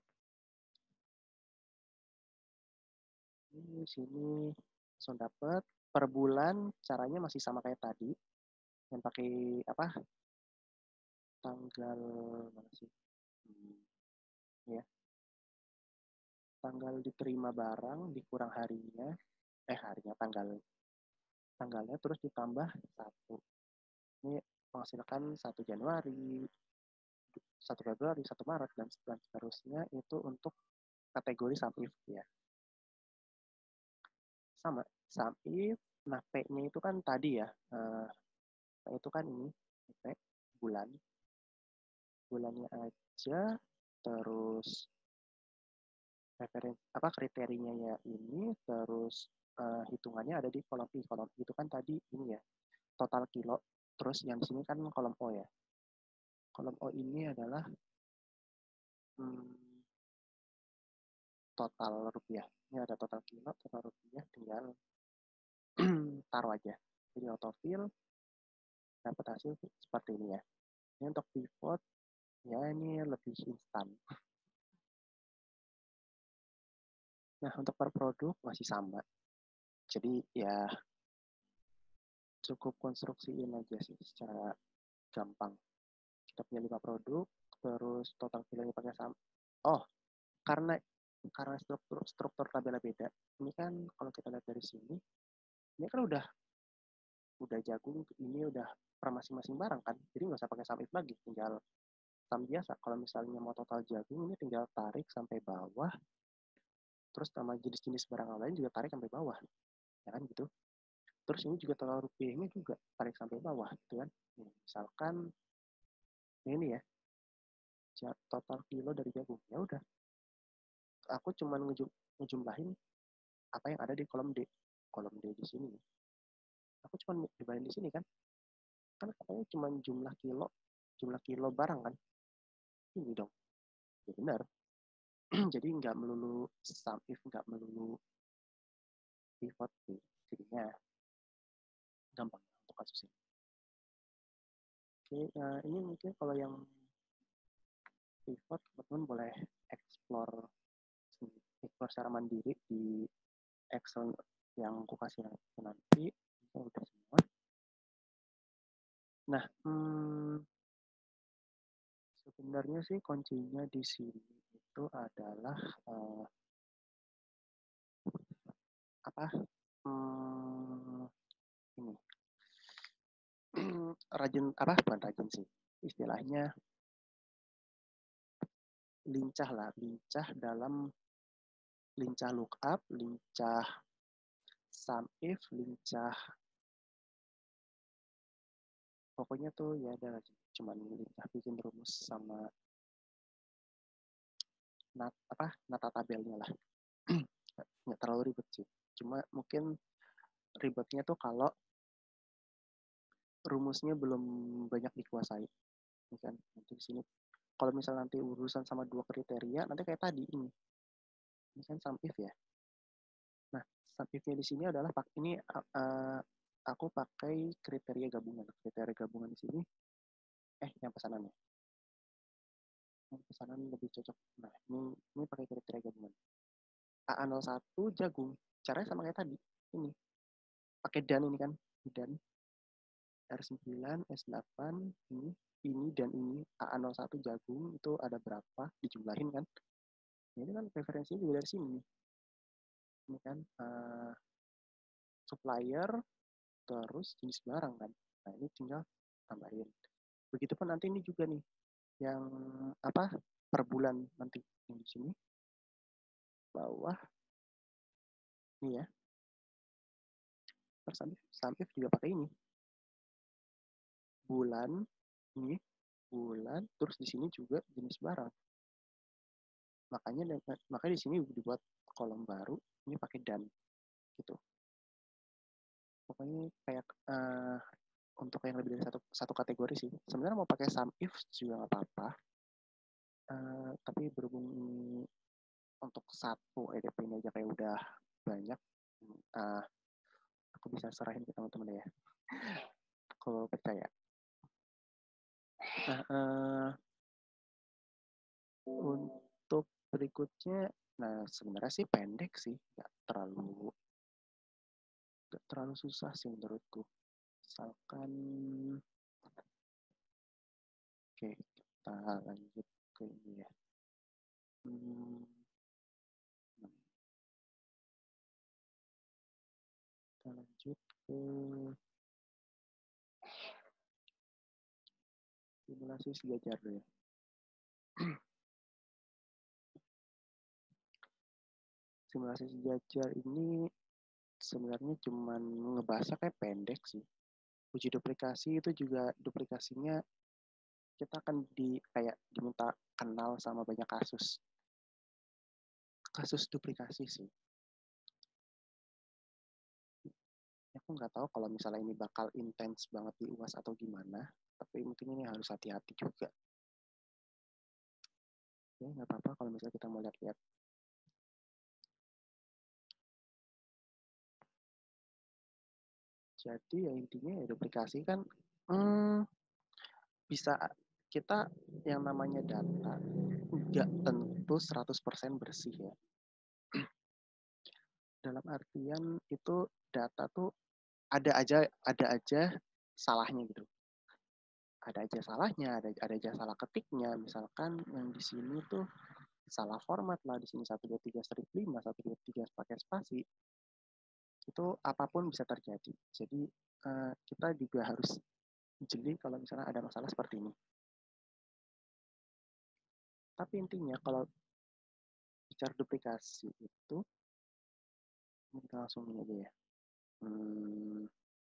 Ini sini langsung dapat per bulan, caranya masih sama kayak tadi. Yang pakai apa? Tanggal mana sih? Hmm, ya. Tanggal diterima barang dikurang harinya, eh harinya tanggal tanggalnya terus ditambah satu. Ini menghasilkan satu Januari, satu Februari, satu Maret, dan seterusnya itu untuk kategori sum if ya. Sama, sum if, nah P-nya itu kan tadi ya, uh, P itu kan ini, P, bulan, bulannya aja, terus referensi, apa kriterianya ya ini, terus uh, hitungannya ada di kolom I, kolom I itu kan tadi ini ya, total kilo, terus yang di sini kan kolom O ya. Kolom O ini adalah hmm, total rupiah. Ini ada total kilo, total rupiah, tinggal taruh aja. Jadi autofill, dapat hasil seperti ini ya. Ini untuk pivot, ya ini lebih instan. Nah, untuk per produk masih sama. Jadi ya cukup konstruksiin aja sih secara gampang. Kita punya lima produk, terus total kilonya pakai sama. Oh, karena karena struktur struktur tabelnya beda. Ini kan kalau kita lihat dari sini, ini kan udah udah jagung, ini udah per masing-masing barang kan. Jadi nggak usah pakai sum if lagi, tinggal sum biasa. Kalau misalnya mau total jagung, ini tinggal tarik sampai bawah, terus sama jenis-jenis barang lain juga tarik sampai bawah, ya kan gitu. Terus ini juga total rupiahnya juga tarik sampai bawah, gitu kan. Nih, misalkan ini ya, total kilo dari jagung, ya udah. Aku cuma ngejum, ngejumlahin apa yang ada di kolom D, kolom D di sini. Aku cuma nyebarin di sini kan, kan katanya cuma jumlah kilo, jumlah kilo barang kan. Ini dong, ya benar. Jadi nggak melulu sum if, nggak melulu pivot sih. Jadinya gampang untuk kasus ini. Oke, nah ini mungkin kalau yang pivot teman-teman boleh explore explore secara mandiri di Excel yang aku kasih nanti. Ini udah semua. Nah, hmm, sebenarnya sih kuncinya di sini itu adalah uh, apa? Hmm, ini rajin apa? Bukan rajin sih. Istilahnya lincah lah, lincah dalam lincah lookup, lincah sum if, lincah pokoknya tuh ya ada lagi cuman lincah bikin rumus sama nat apa nata tabelnya lah. Nggak terlalu ribet sih, cuma mungkin ribetnya tuh kalau rumusnya belum banyak dikuasai. Ini kan nanti di sini kalau misal nanti urusan sama dua kriteria nanti kayak tadi ini ini kan sum if ya. Nah sum if-nya di sini adalah pak ini uh, aku pakai kriteria gabungan. Kriteria gabungan di sini eh yang pesanannya yang pesanan lebih cocok. Nah ini ini pakai kriteria gabungan A A nol satu jagung, caranya sama kayak tadi ini pakai dan ini kan dan R sembilan S delapan ini ini dan ini A A nol satu jagung itu ada berapa dijumlahin kan. Nah, ini kan preferensinya juga dari sini ini kan uh, supplier terus jenis barang kan. Nah ini tinggal tambahin. Begitupun nanti ini juga nih yang apa per bulan nanti yang di sini bawah ini ya per sampai juga pakai ini bulan ini bulan terus di sini juga jenis barang. Makanya makanya di sini dibuat kolom baru ini pakai dan gitu. Pokoknya kayak uh, untuk yang lebih dari satu satu kategori sih. Sebenarnya mau pakai sum if juga nggak apa-apa. Uh, tapi berhubung ini untuk satu E D P ini aja kayak udah banyak, uh, aku bisa serahin ke teman-teman ya. Kalau percaya. Nah, uh, untuk berikutnya, nah sebenarnya sih pendek sih, nggak terlalu nggak terlalu susah sih menurutku. Misalkan, oke kita lanjut ke ini ya. Hmm, kita lanjut ke simulasi sejajar ya. Simulasi sejajar ini sebenarnya cuman ngebahasnya kayak pendek sih. Uji duplikasi itu juga duplikasinya kita akan di kayak diminta kenal sama banyak kasus. Kasus duplikasi sih. Aku nggak tahu kalau misalnya ini bakal intens banget di U A S atau gimana, tapi mungkin ini harus hati-hati juga. Ya nggak apa-apa kalau misalnya kita mau lihat-lihat. Jadi ya intinya ya duplikasi kan hmm, bisa kita yang namanya data nggak tentu seratus persen bersih ya. Dalam artian itu data tuh ada aja ada aja salahnya gitu. Ada aja salahnya, ada ada aja salah ketiknya. Misalkan yang di sini tuh salah format lah, di sini satu dua tiga strip lima, satu dua tiga pakai spasi. Itu apapun bisa terjadi. Jadi uh, kita juga harus jeli kalau misalnya ada masalah seperti ini. Tapi intinya kalau bicara duplikasi itu, kita langsung ini aja ya. Hmm,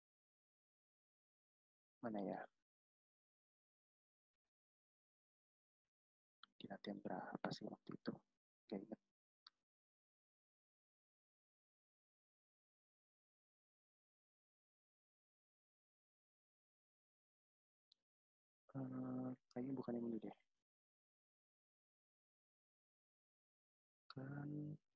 mana ya? Di latihan berapa sih waktu itu? Gak ingat. Uh, kayaknya bukan yang ini deh. Kan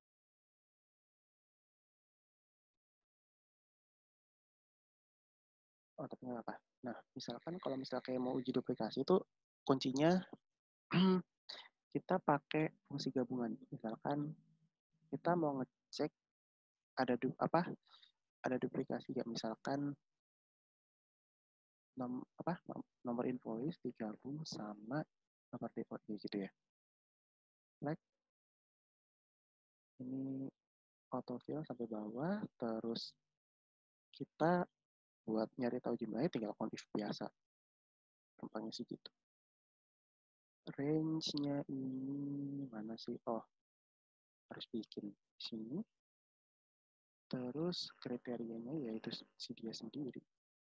oh tapi nggak apa. Nah misalkan kalau misalnya kayak mau uji duplikasi itu kuncinya kita pakai fungsi gabungan. Misalkan kita mau ngecek ada du apa ada duplikasi ya, misalkan nom apa nomor invoice digabung sama nomor default gitu ya. Like ini autofill sampai bawah, terus kita buat nyari tahu jumlahnya tinggal kontif biasa. Gampangnya sih gitu. Range-nya ini mana sih? Oh, harus bikin di sini. Terus kriterianya yaitu si dia sendiri.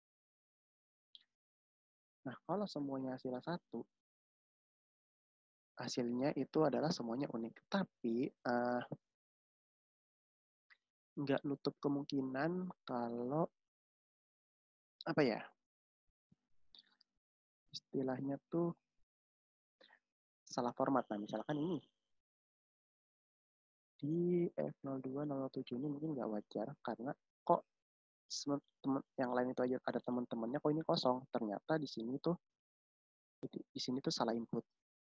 Nah, kalau semuanya hasilnya satu, hasilnya itu adalah semuanya unik. Tapi uh, nggak nutup kemungkinan kalau apa ya, istilahnya tuh salah format. Nah, misalkan ini di F nol dua nol tujuh ini mungkin nggak wajar karena kok temen yang lain itu aja ada teman-temannya, kok ini kosong. Ternyata di sini tuh di sini tuh salah input.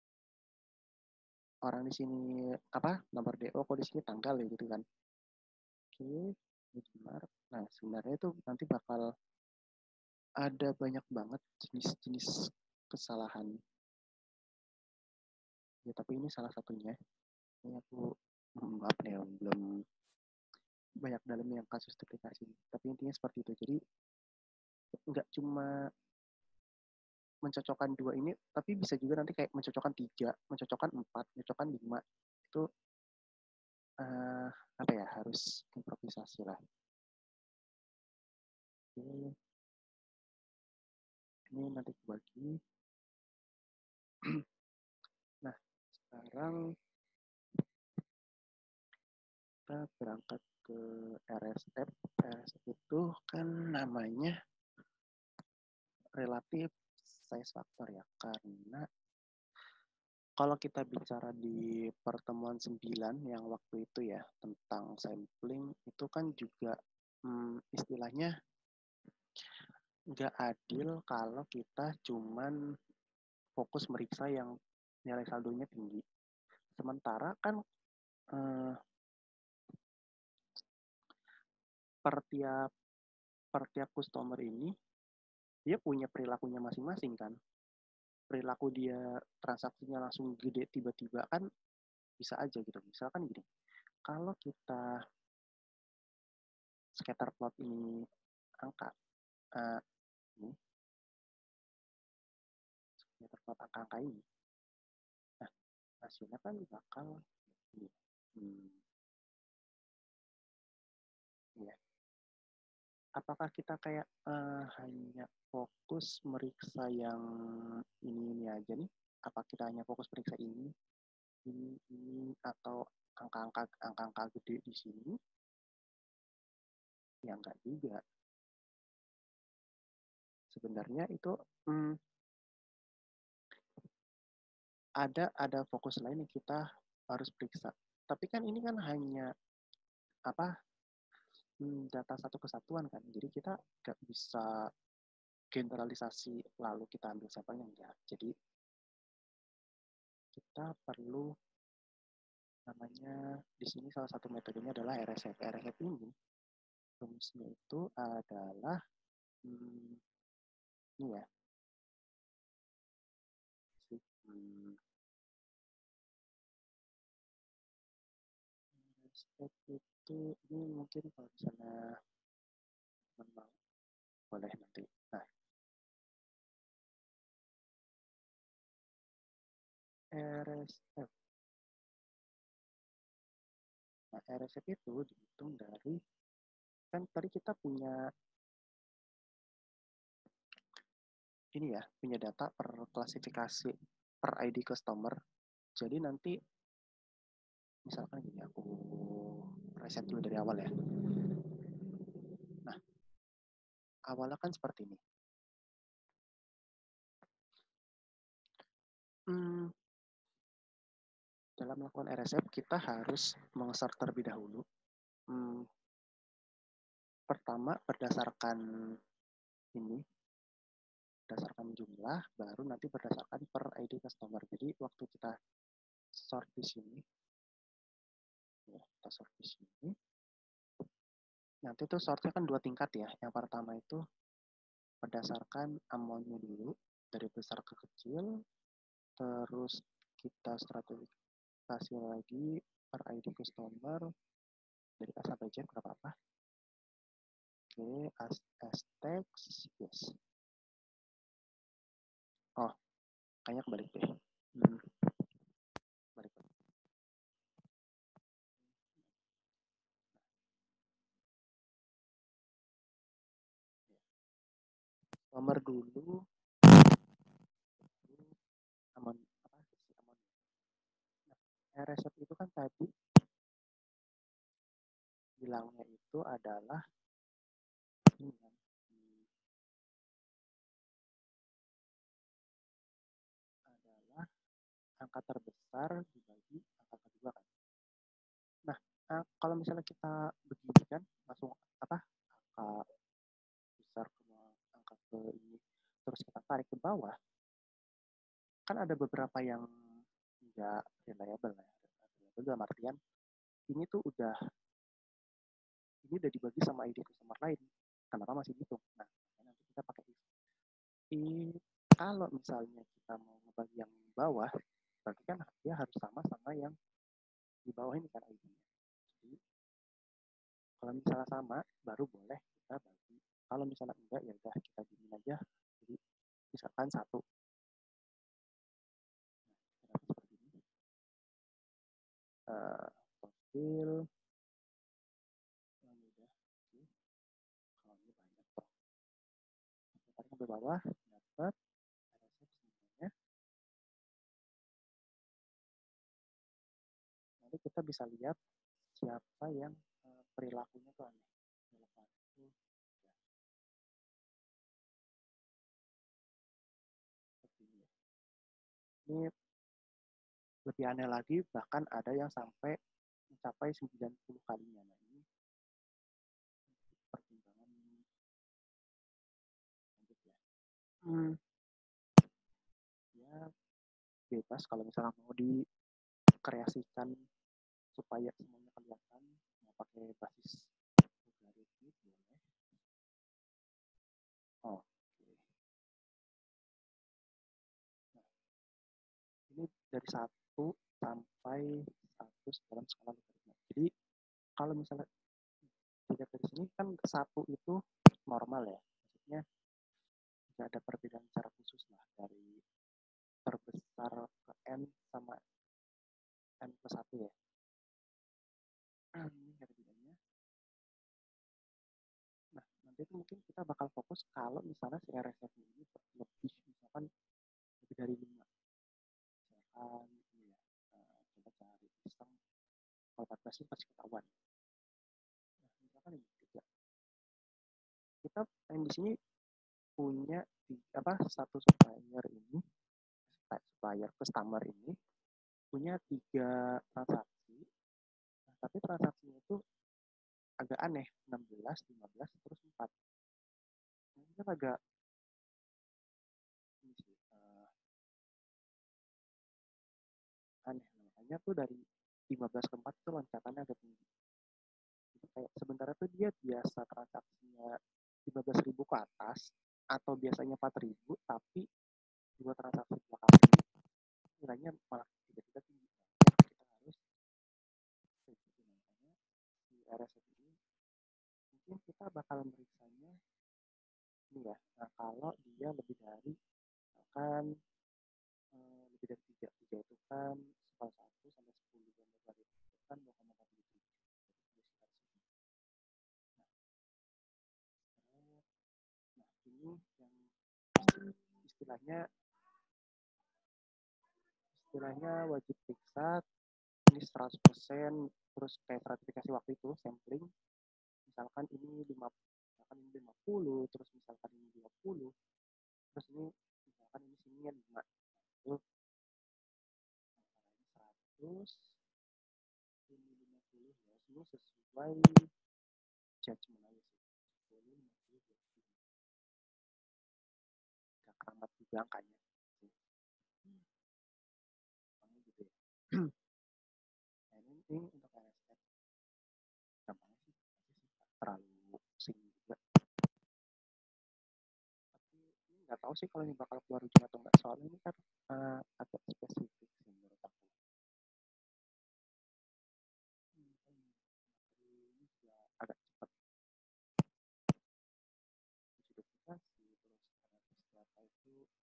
Orang di sini apa nomor D O, kok di sini tanggal ya gitu kan. Oke, benar. Nah, sebenarnya itu nanti bakal ada banyak banget jenis-jenis kesalahan. Ya, tapi ini salah satunya. Ini aku maaf nih, belum banyak dalam yang kasus duplikasi. Tapi intinya seperti itu. Jadi nggak cuma mencocokkan dua ini, tapi bisa juga nanti kayak mencocokkan tiga, mencocokkan empat, mencocokkan lima. Itu uh, apa ya, harus improvisasi lah. Oke. Ini nanti bagi. Nah, sekarang kita berangkat ke R S F. R S F itu kan namanya relatif size factor ya, karena kalau kita bicara di pertemuan sembilan yang waktu itu ya tentang sampling, itu kan juga hmm, istilahnya nggak adil kalau kita cuman fokus meriksa yang nilai saldonya tinggi. Sementara kan eh, per tiap per tiap customer ini dia punya perilakunya masing-masing kan. Perilaku dia transaksinya langsung gede tiba-tiba kan bisa aja gitu. Misalkan gini, kalau kita scatter plot ini angka uh, ini scatter plot angka-angka ini, nah hasilnya kan bakal ini. Hmm, ya. Apakah kita kayak uh, hanya fokus meriksa yang ini ini aja nih? Apa kita hanya fokus meriksa ini, ini, ini, atau angka-angka angka-angka gede di sini? Ya enggak juga. Sebenarnya itu hmm, ada ada fokus lain yang kita harus periksa. Tapi kan ini kan hanya apa hmm, data satu kesatuan kan, jadi kita nggak bisa generalisasi lalu kita ambil sampelnya enggak. Jadi kita perlu namanya di sini salah satu metodenya adalah R S F. R S F ini rumusnya itu adalah hmm, ini ya. Hmm, R S F itu ini mungkin kalau misalnya memang boleh nanti. Nah, R S F. Nah, R S F itu dihitung dari kan tadi kita punya ini ya, punya data per klasifikasi per I D customer. Jadi nanti misalkan gini, aku reset dulu dari awal ya. Nah, awalnya kan seperti ini. Hmm, dalam melakukan R S F kita harus mengesort terlebih dahulu. Hmm, pertama berdasarkan ini, berdasarkan jumlah, baru nanti berdasarkan per I D customer. Jadi waktu kita sort di sini, ya, kita sort di sini. Nanti tuh sortnya kan dua tingkat ya. Yang pertama itu berdasarkan amount-nya dulu, dari besar ke kecil, terus kita stratifikasi lagi per I D customer, dari A sampai Z berapa apa. Oke, as, as text, yes. Oh, kayaknya kebalik deh. Hmm, balik. nomor dulu aman apa sih aman. Nah, resep itu kan tadi bilangnya itu adalah ini kan, adalah angka terbesar dibagi angka kedua kan. Nah, eh, kalau misalnya kita begini kan langsung apa angka besar ke angka ke ini terus kita tarik ke bawah kan ada beberapa yang tidak reliable ya. Reliable dalam artian ini tuh udah ini udah dibagi sama ide customer lain. Kenapa masih gitu? Nah, nanti kita pakai if. I, kalau misalnya kita mau ngebagi yang bawah, berarti kan dia harus sama sama yang di bawah ini kan I D-nya. Jadi kalau misalnya sama, baru boleh kita bagi. Kalau misalnya enggak, ya udah kita diemin aja. Jadi misalkan satu. Nah, seperti ini. Uh, profil. Yang udah. Oke. Kalau ini banyak toh. Tarik ke bawah, dapat resep semuanya. Nanti kita bisa lihat siapa yang uh, perilakunya tuh aneh. Perilaku ini lebih aneh lagi, bahkan ada yang sampai mencapai sembilan puluh kalinya. Nah, ini pertimbangan lanjut ya. Hmm, ya bebas kalau misalnya mau dikreasikan supaya semuanya kelihatan, mau pakai basis logaritmik boleh. Oh, oke. Nah, ini dari satu sampai seratus dalam skala logaritma. Jadi kalau misalnya dilihat dari sini kan satu itu normal ya, maksudnya tidak ada perbedaan secara khusus lah dari terbesar ke n sama n plus satu ya. Ini ada bedanya. Nah, nanti itu mungkin kita bakal fokus kalau misalnya si R S F ini lebih, misalkan lebih dari lima. Misalkan ini ya, uh, coba cari pisang, kalau empat belas itu pasti ketahuan. Nah, misalkan ini tiga. Kita yang di sini punya apa satu supplier ini, supplier customer ini punya tiga transaksi. Nah, tapi transaksinya itu agak aneh, enam belas, lima belas, terus empat. Nah, ini kan agak ini sih, uh, aneh. Makanya tuh dari lima belas ke empat itu loncatannya agak tinggi. Jadi kayak sebenarnya tuh dia biasa transaksinya lima belas ribu ke atas atau biasanya empat ribu, tapi dua transaksi belakang ini nilainya malah tiba-tiba tinggi. Nah, kita harus makanya di R S F ini mungkin kita bakal meriksanya ini ya. Nah, kalau dia lebih dari akan eh, lebih dari tiga, tiga itu kan skala satu sampai sepuluh dan dari itu kan dua koma empat tujuh. Nah, ini yang istilahnya istilahnya wajib periksa ini seratus persen terus kayak sertifikasi waktu itu sampling misalkan ini lima misalkan ini lima puluh terus misalkan ini dua puluh terus ini misalkan ini sini lima itu seratus ini lima puluh ya semua sesuai judgement aja sih sepuluh lima puluh dua puluh gak keramat juga angkanya hmm. gitu ya nah, ini, ini untuk R S F gampang sih terlalu sing juga tapi ini nggak tahu sih kalau ini bakal keluar ujian atau enggak soalnya ini kan uh, agak spesifik sih menurut aku hmm, ini juga agak cepat identifikasi terus data itu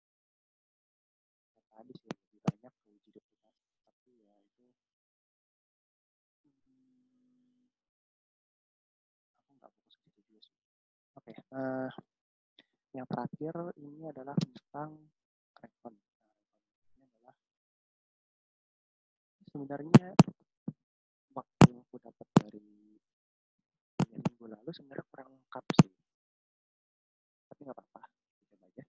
ya tadi sih lebih banyak ke uji duplikasi tapi ya itu hmm, aku nggak fokus ke situ juga sih oke okay, uh, yang terakhir ini adalah tentang rekon. Nah, ini adalah sebenarnya waktu yang aku dapat dari tiga minggu lalu sebenarnya kurang lengkap sih. Tapi nggak apa-apa, coba aja.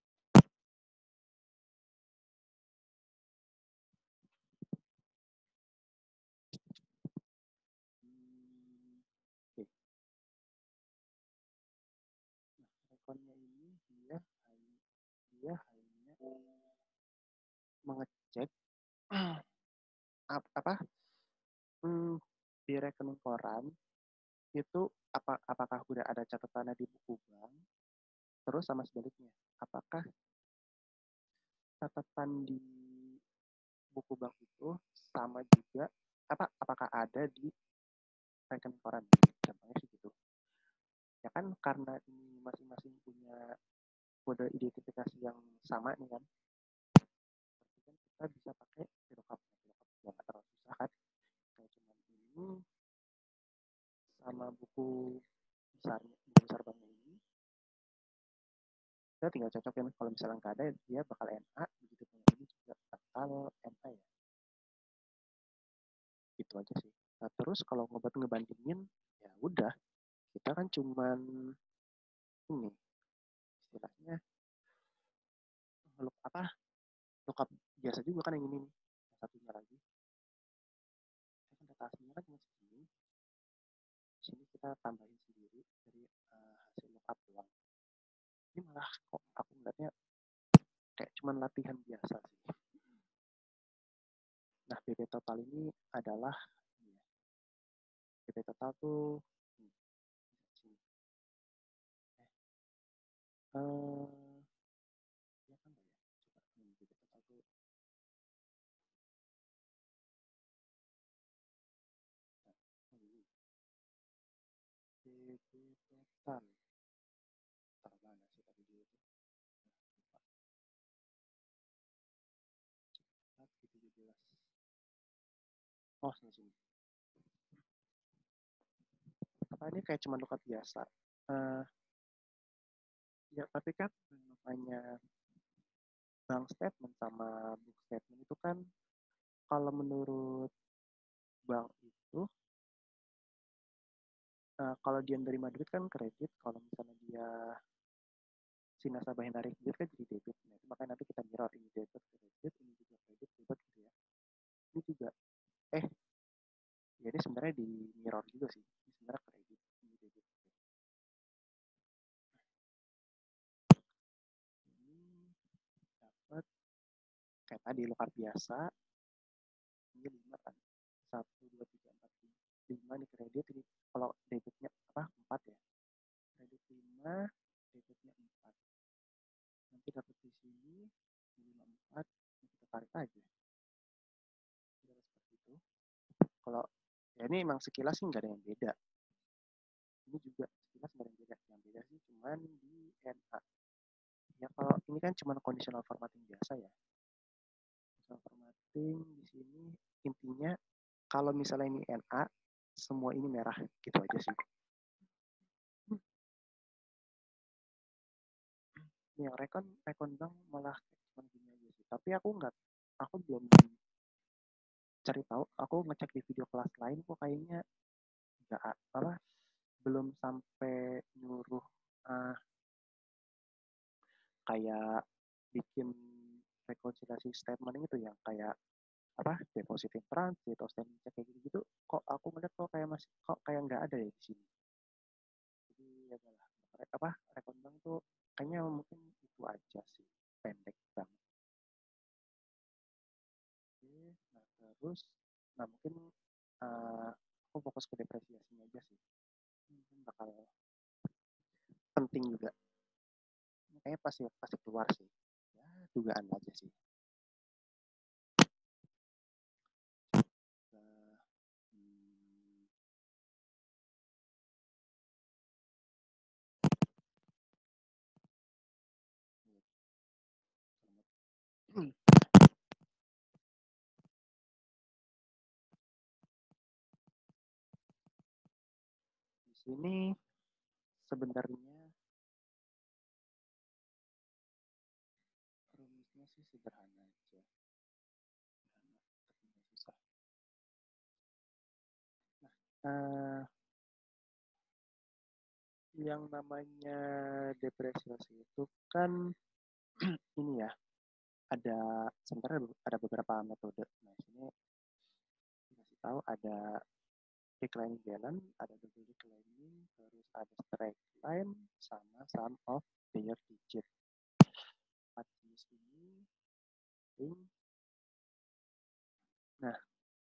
Hmm, Oke. Nah, rekonnya ini dia hanya dia hanya mengecek ap- apa hmm, di rekening koran itu apa apakah udah ada catatannya di buku bank, terus sama sebaliknya apakah catatan di buku bank itu sama juga apa apakah ada di rekening koran, gampangnya sih gitu ya kan, karena ini masing-masing punya kode identifikasi yang sama nih kan, berarti kan kita bisa pakai VLOOKUP. VLOOKUP ya nggak terlalu susah kan, kayak cuman ini sama buku besarnya, buku besar banknya ini kita tinggal cocokin, kalau misalnya nggak ada dia bakal N A, begitu punya ini juga bakal N A ya, gitu aja sih. Nah terus kalau ngobat ngebandingin ya udah, kita kan cuman ini istilahnya look apa lookup biasa juga kan yang ini nih, yang satunya lagi kan data aslinya kan cuma segini, di sini kita tambahin sendiri dari uh, hasil lookup doang. Ini malah kok aku ngeliatnya kayak cuman latihan biasa sih. Nah B P total ini adalah ini ya, B P total tuh ini, sini. Eh, uh, ya kan ya, coba ini B P total tuh nah, ini B P total taruh mana sih tadi dia itu, nah, lupa tujuh belas. Oh sini sini, apa ini kayak cuma lookup biasa. Uh, ya tapi kan namanya bank statement sama book statement itu kan, kalau menurut bank itu uh, kalau dia nerima duit kan kredit, kalau misalnya dia si nasabah yang narik duit kan jadi debit. Nah, itu makanya nanti kita mirror ini debit kredit, ini juga kredit debit gitu ya. Ini juga eh ya ini sebenarnya di mirror juga sih. Ini sebenarnya kredit, ini debit. Ini dapat kayak tadi lookup biasa, ini lima kan. Satu, dua, tiga, empat, lima. Lima nih kredit, ini kalau debitnya apa? Empat ya. Kredit lima, debitnya empat. Nanti dapat di sini lima empat, kita tarik aja. Tidak seperti itu. Kalau ya ini emang sekilas sih nggak ada yang beda. Ini juga sekilas nggak ada yang beda. Yang beda sih cuman di N A. Ya kalau ini kan cuma conditional formatting biasa ya. Conditional formatting di sini intinya kalau misalnya ini N A, semua ini merah gitu aja sih. Yang rekon rekon bank malah cuma gini aja sih. Tapi aku nggak, aku belum cari tahu. Aku ngecek di video kelas lain kok kayaknya nggak apa, belum sampai nyuruh uh, kayak bikin rekonsiliasi statement itu yang kayak apa deposit in transit atau statement check kayak gitu, kok aku ngeliat kok kayak masih kok kayak nggak ada ya di sini. Jadi ya adalah apa rekon bank tuh kayaknya mungkin itu aja sih, pendek banget. Oke, nah terus nah mungkin uh, aku fokus ke depresiasinya aja sih, mungkin bakal penting juga, kayaknya pasti pasti keluar sih, ya dugaan aja sih. Nah, hmm, di sini sebenarnya uh, yang namanya depresiasi itu kan ini ya, ada sebenarnya ada beberapa metode. Nah, sini dikasih tahu ada declining balance, ada double declining, terus ada straight line, sama sum of their digit. Empat jenis ini. Nah,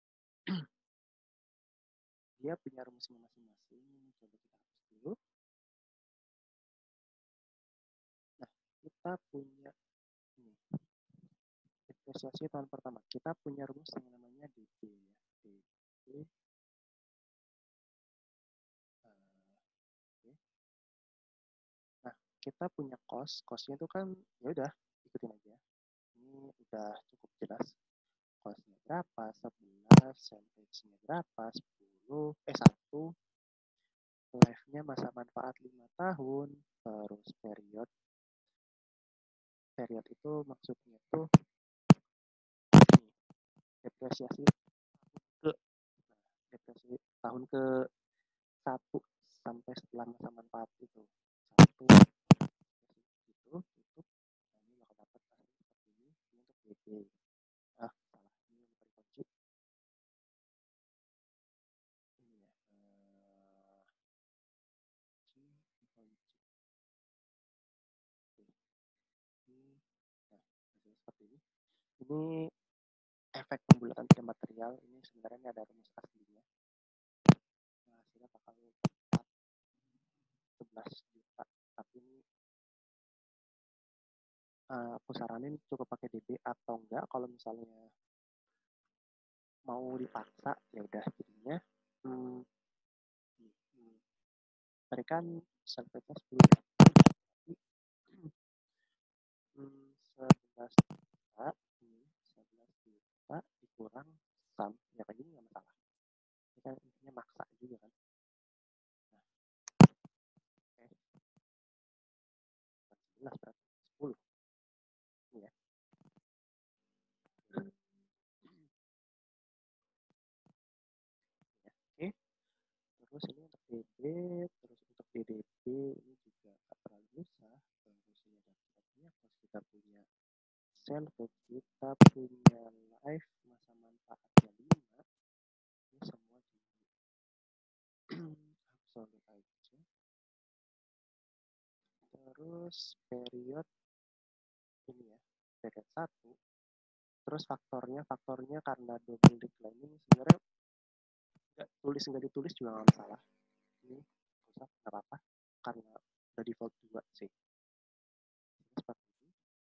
dia punya rumusnya masing-masing. Coba kita hapus dulu. Nah, kita punya ini. Depresiasi tahun pertama. Kita punya rumus yang namanya D B ya. D B. Uh, okay. Nah, kita punya cost. Costnya itu kan ya udah ikutin aja. Ini udah cukup jelas. Costnya berapa? sebelas. Percentage-nya berapa? sepuluh. Eh, satu. Life-nya masa manfaat lima tahun. Terus period. Period itu maksudnya itu depresiasi ke nah, depresiasi tahun ke satu sampai setelah masa manfaat itu satu itu tutup. Nah, ini bakal dapat hasil seperti ini. Ini untuk D B. Ah, salah. Ini lupa dikunci. Ini ya. Uh, ini, nah, hasilnya seperti ini. Ini efek pembulatan tidak material. Ini sebenarnya ada rumus aslinya. Nah, hasilnya bakal sebelas juta. Tapi ini uh, aku saranin cukup pakai D B atau enggak kalau misalnya mau dipaksa ya udah jadinya hmm, hmm, berikan salvetnya sepuluh ya. Hmm, sebelas juta ini sebelas juta dikurang sum ya kayak gini nggak masalah. Ini kan intinya maksa juga kan. Nah, oke. sebelas berarti sepuluh. Ini ya. Oke. Terus ini untuk D B, terus untuk D D B ini juga tak terlalu susah. Terus ini ada kita punya cost, kita punya salvage, kita punya life, masa manfaatnya lima. Ini semua di absolute aja. Terus period ini ya, period satu. Terus faktornya, faktornya karena double declining sebenarnya nggak tulis nggak ditulis juga nggak masalah. Ini usah nggak apa-apa karena udah default dua sih. Seperti ini.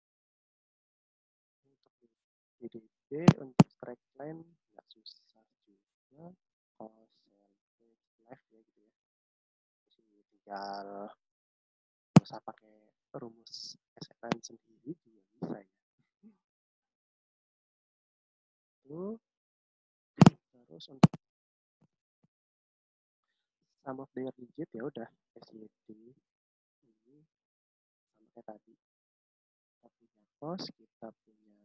Untuk D D B untuk strike line nggak susah juga. Cost salvage life ya gitu ya. Jadi tinggal nggak usah pakai rumus S N sendiri juga bisa ya. Itu terus untuk sum of their digit ya udah S Y D ini sama kayak tadi. Kita punya cost, kita punya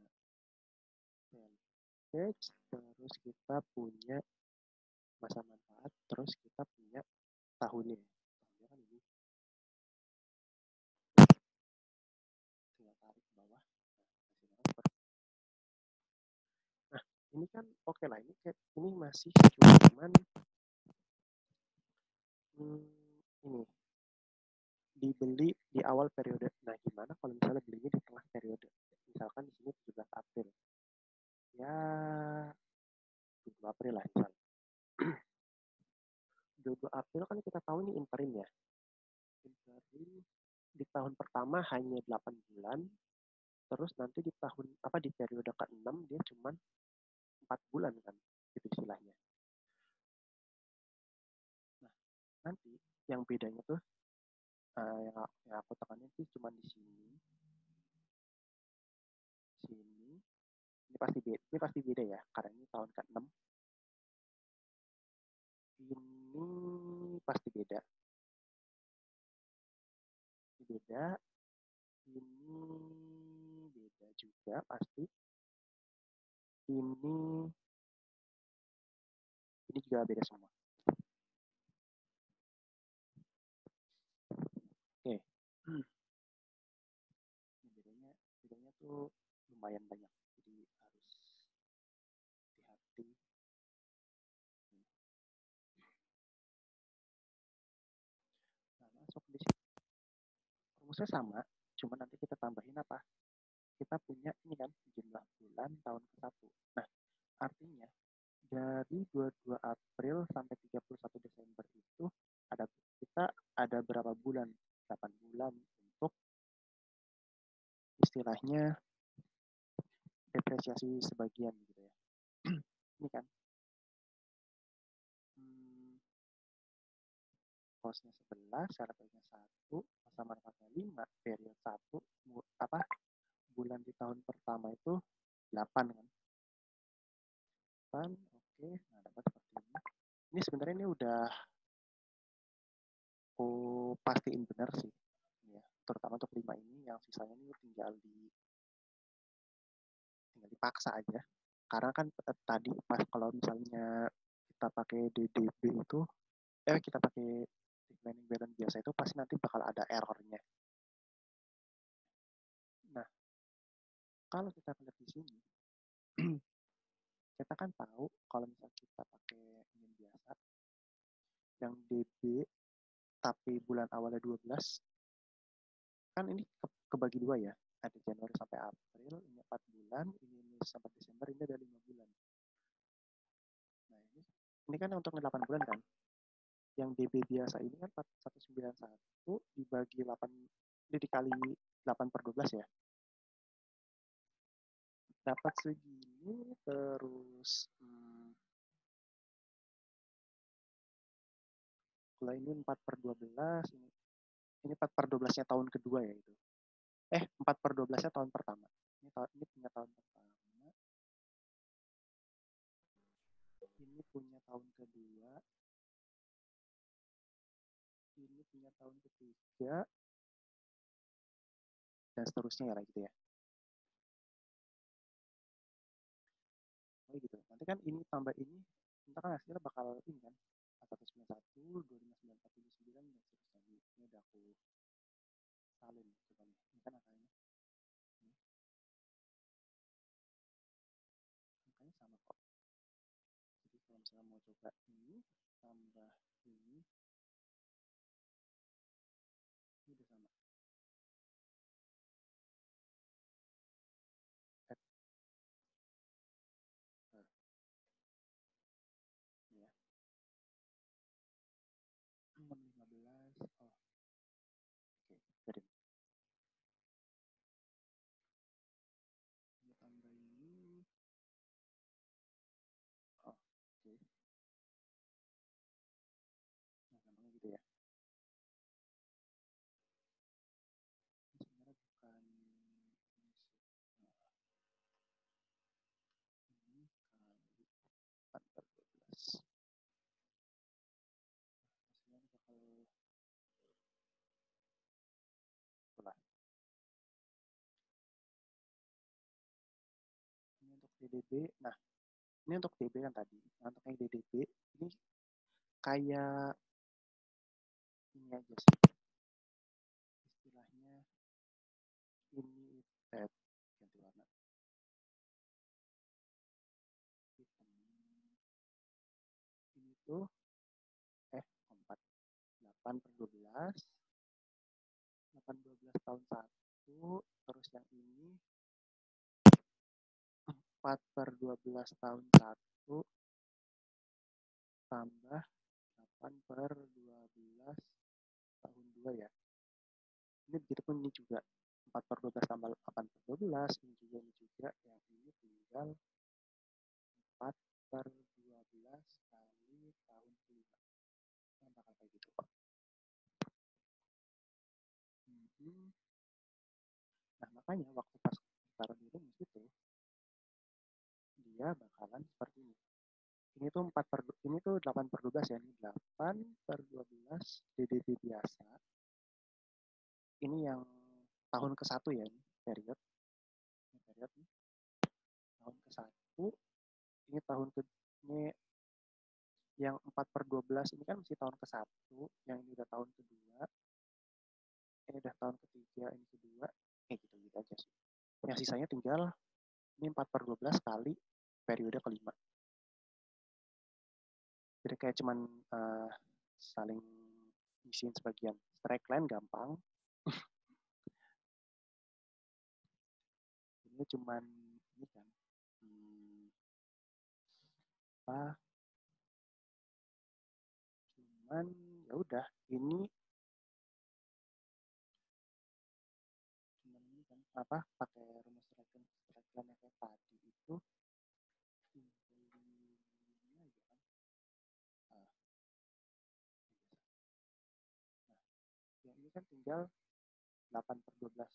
salvage, terus kita punya masa manfaat, terus kita punya tahunnya. Tahunnya kan ini. Tinggal tarik ke bawah. Nah, hasilnya nah, ini kan oke okay lah. Ini ini masih cuman hmm, ini dibeli di awal periode. Nah, gimana kalau misalnya belinya di tengah periode? Misalkan di sini tujuh belas April. Ya, dua puluh April lah misalnya. dua puluh April kan kita tahu ini interim ya. Interim di tahun pertama hanya delapan bulan. Terus nanti di tahun apa di periode keenam dia cuma empat bulan kan gitu istilahnya. Nah, nanti yang bedanya tuh uh, yang, yang aku tekanin sih cuma di sini. Sini. Ini pasti beda, ini pasti beda ya karena ini tahun keenam. Ini pasti beda. Ini beda. Ini beda juga pasti. Ini ini juga beda semua. Hmm. bedanya bedanya tuh lumayan banyak, jadi harus hati-hati. Nah, masuk di sini rumusnya sama, cuma nanti kita tambahin apa, kita punya ini kan jumlah bulan tahun ke satu. Nah, artinya dari dua puluh dua April sampai tiga puluh satu Desember itu ada kita ada berapa bulan? delapan bulan untuk istilahnya depresiasi sebagian gitu ya. Ini kan hmm, costnya sebelas, syaratnya satu, masa manfaatnya lima, period satu, apa bulan di tahun pertama itu delapan kan. delapan, oke, nah dapat seperti ini. Ini sebenarnya ini udah aku pastiin benar sih. Ya, terutama untuk lima ini, yang sisanya ini tinggal di tinggal dipaksa aja. Karena kan tadi pas kalau misalnya kita pakai D D B itu, eh kita pakai declining balance biasa itu pasti nanti bakal ada errornya. Nah, kalau kita lihat di sini, kita kan tahu kalau misalnya kita pakai yen biasa, yang D B tapi bulan awalnya dua belas, kan ini ke, kebagi dua ya. Ada Januari sampai April, ini empat bulan, ini, ini sampai Desember, ini ada lima bulan. Nah, ini ini kan untuk delapan bulan kan. Yang D B biasa ini kan seratus sembilan puluh satu dibagi delapan, ini dikali delapan per dua belas ya. Dapat segini, terus hmm, kalau ini empat per dua belas, ini, ini empat per dua belasnya tahun kedua ya itu. Eh, empat per dua belasnya tahun pertama. Ini, tahun, ini punya tahun pertama. Ini punya tahun kedua. Ini punya tahun ketiga. Dan seterusnya ya gitu ya. Oh gitu. Nanti kan ini tambah ini, ntar kan hasilnya bakal ini kan. satu sembilan satu, dua lima sembilan empat tujuh sembilan, dan seterusnya. Ini udah aku salin. Coba nih. Ini kan angkanya. Ini. Angkanya sama kok. Jadi kalau misalnya mau coba ini, tambah ini, ini udah sama. Eh, eh, ini ya. enam lima belas, oh oke, jadi ini tambah ini, oh oke, nah gampangnya gitu ya. Ini sebenarnya bukan ini sih. Nah, ini kali empat per dua belas. Hasilnya bakal itulah. Ini untuk D D B, nah ini untuk D B kan tadi. Nah, untuk yang D D B ini kayak ini aja sih. Istilahnya ini eh, ganti warna. Hitam. Ini tuh eh empat, delapan per dua belas, delapan dua belas tahun satu, terus yang ini empat per dua belas tahun satu, tambah delapan per dua belas tahun dua ya. Ini begitu pun ini juga empat per dua belas tambah delapan per dua belas, ini juga, ini juga, yang ini tinggal empat per dua belas kali tahun kelima. Yang bakal kayak gitu. Hmm. Nah, makanya waktu pas taruh di rumus itu, dia bakalan seperti ini. Ini tuh empat per, ini tuh delapan per dua belas ya, ini delapan per dua belas D D B biasa. Ini yang tahun ke satu ya, ini period. Ini period nih. Tahun ke satu, ini tahun ke ini yang empat per dua belas ini kan masih tahun ke satu, yang ini udah tahun kedua. ini udah tahun ketiga, ini kedua, kayak gitu-gitu aja sih. Yang sisanya tinggal ini empat per dua belas kali periode kelima. Jadi kayak cuman uh, saling isiin sebagian. Strike line gampang. Ini cuman ini kan hmm, apa? Cuman ya udah ini cuman ini kan apa pakai rumus strike line strike line yang kayak tadi itu simbolnya ya kan. Ah, nah, ya ini kan tinggal delapan per dua belas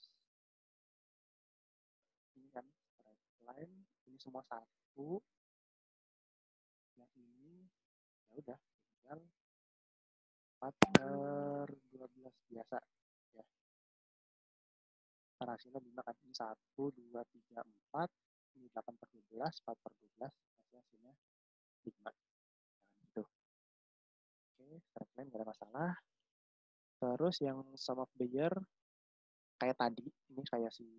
ini kan strike line ini semua satu yang ini ya udah tinggal empat per dua belas biasa ya hasilnya lima kan ini satu dua tiga empat ini delapan per dua belas empat per dua belas hasilnya lima nah, gitu oke strike line gak ada masalah terus yang sum of the year kayak tadi ini kayak si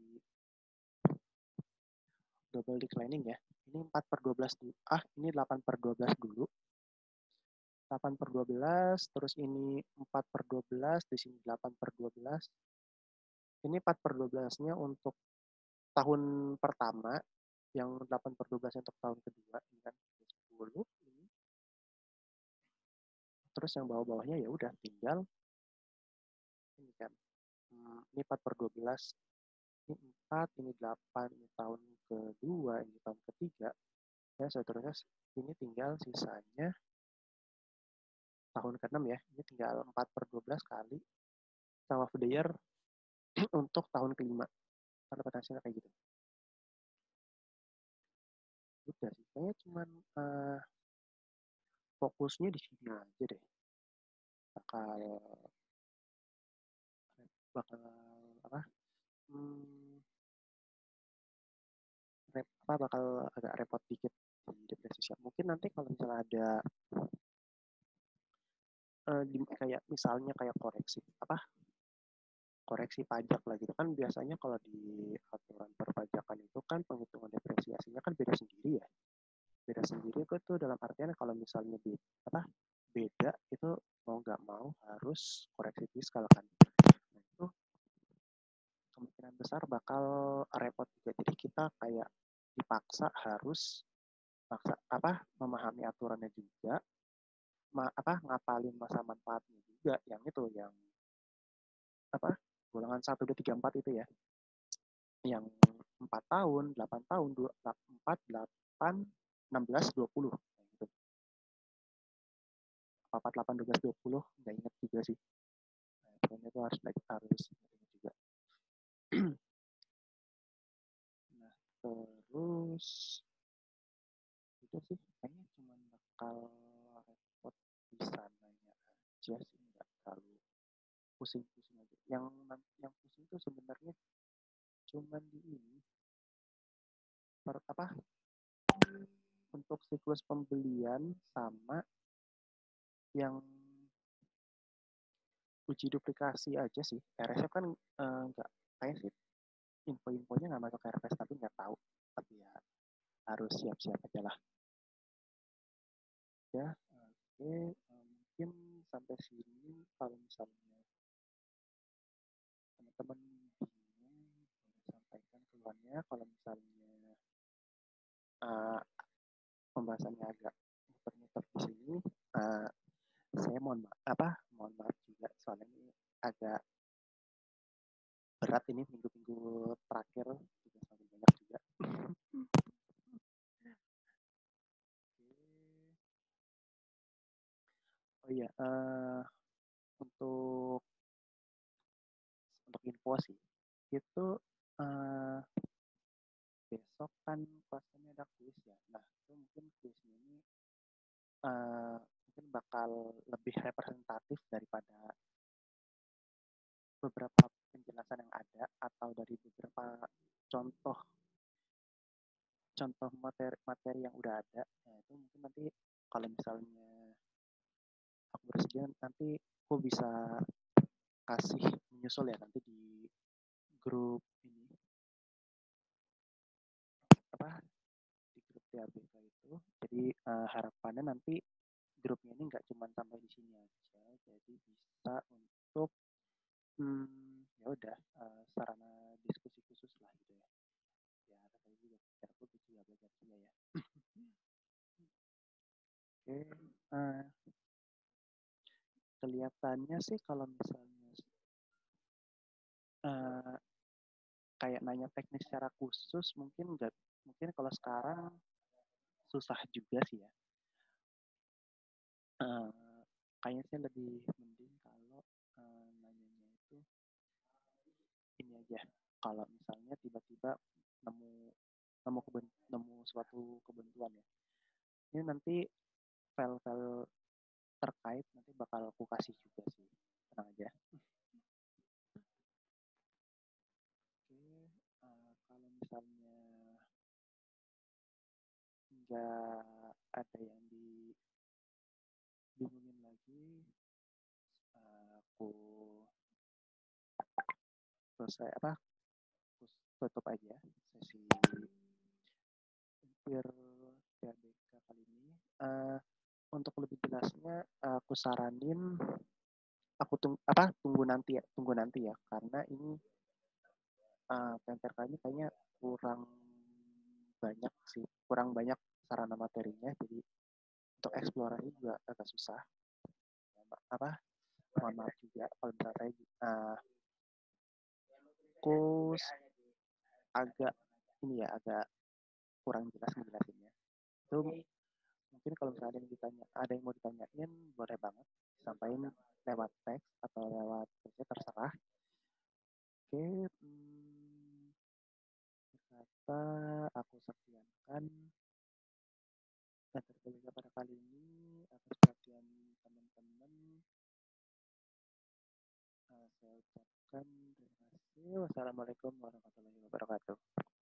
double declining ya ini empat per dua belas dulu ah ini delapan per dua belas dulu delapan per dua belas terus ini empat per dua belas di sini delapan per dua belas ini empat per dua belas-nya untuk tahun pertama yang delapan per dua belas untuk tahun kedua ini kan sepuluh ini terus yang bawah-bawahnya ya udah tinggal ini kan hmm, ini empat per dua belas ini empat ini delapan ini tahun kedua ini tahun ketiga ya seterusnya ini tinggal sisanya tahun keenam ya ini tinggal empat per dua belas kali sum of the year untuk tahun kelima karena potensinya kayak gitu udah sih kayaknya cuman uh, fokusnya di sini aja deh bakal bakal apa hmm, rep, apa bakal agak repot dikit di depresi mungkin nanti kalau misalnya ada uh, di, kayak misalnya kayak koreksi apa koreksi pajak lah gitu kan biasanya kalau di aturan perpajakan itu kan penghitungan depresiasinya kan beda sendiri ya beda sendiri itu tuh dalam artian kalau misalnya beda, apa beda itu mau nggak mau harus koreksi fiskal kan nah itu kemungkinan besar bakal repot juga jadi kita kayak dipaksa harus paksa apa memahami aturannya juga ma, apa ngapalin masa manfaatnya juga yang itu yang apa golongan satu dua tiga empat itu ya yang empat tahun delapan tahun dua empat delapan enam belas dua puluh gitu empat delapan dua belas dua puluh nggak ingat juga sih nah, pokoknya itu harus belajar harus ingat juga nah terus itu sih kayaknya cuma bakal repot di sananya aja sih nggak terlalu pusing-pusing aja yang yang pusing tuh sebenarnya cuman di ini per, apa untuk siklus pembelian sama yang uji duplikasi aja sih R S F kan eh, nggak kayak sih info-infonya nggak masuk R F S tapi nggak tahu tapi ya harus siap-siap aja lah ya oke okay. Mungkin sampai sini kalau misalnya teman-teman bingung boleh sampaikan keluarnya kalau misalnya uh, pembahasannya agak muter-muter di sini uh, saya mohon maaf apa mohon maaf juga soalnya ini agak berat ini minggu-minggu terakhir juga semakin banyak juga oh iya uh, untuk untuk info sih itu uh, besok kan kelasnya ada kuis ya nah itu mungkin kuisnya ini uh, mungkin bakal lebih representatif daripada beberapa penjelasan yang ada atau dari beberapa contoh contoh materi materi yang udah ada nah itu mungkin nanti kalau misalnya aku bersedia nanti aku bisa kasih nyusul ya nanti di grup ini apa di grup T A B K itu. Jadi uh, harapannya nanti grupnya ini nggak cuma sampai di sini aja, jadi bisa untuk hmm, ya udah uh, sarana diskusi khusus lah gitu ya. Ya saya juga belajar aku gitu ya belajar juga ya. Oke, uh, kelihatannya sih kalau misalnya uh, kayak nanya teknis secara khusus mungkin nggak, mungkin kalau sekarang susah juga sih ya. Uh, kayaknya sih lebih mending kalau uh, nanyanya itu ini aja. Kalau misalnya tiba-tiba nemu nemu keben, nemu suatu kebentuan ya. Ini nanti file-file terkait nanti bakal aku kasih juga sih. Tenang aja. Oke, uh, kalau misalnya nggak ada yang dibingungin lagi, uh, aku selesai apa? Aku tutup aja sesi Peer P R B K kali ini. Uh, untuk lebih jelasnya, uh, aku saranin aku tunggu apa tunggu nanti ya tunggu nanti ya karena ini uh, P M P R K ini kayaknya kurang banyak sih kurang banyak sarana materinya jadi untuk eksplorasi juga agak susah apa mohon maaf juga kalau misalnya uh, aku agak ini ya agak kurang jelas ngejelasinnya itu mungkin kalau misalnya ada yang ditanya ada yang mau ditanyain boleh banget sampaikan lewat teks atau lewat chat terserah. Oke, hmm, kata aku sekiankan dan tertulis pada kali ini atas perhatian teman-teman. Uh, saya ucapkan terima kasih. Wassalamualaikum warahmatullahi wabarakatuh.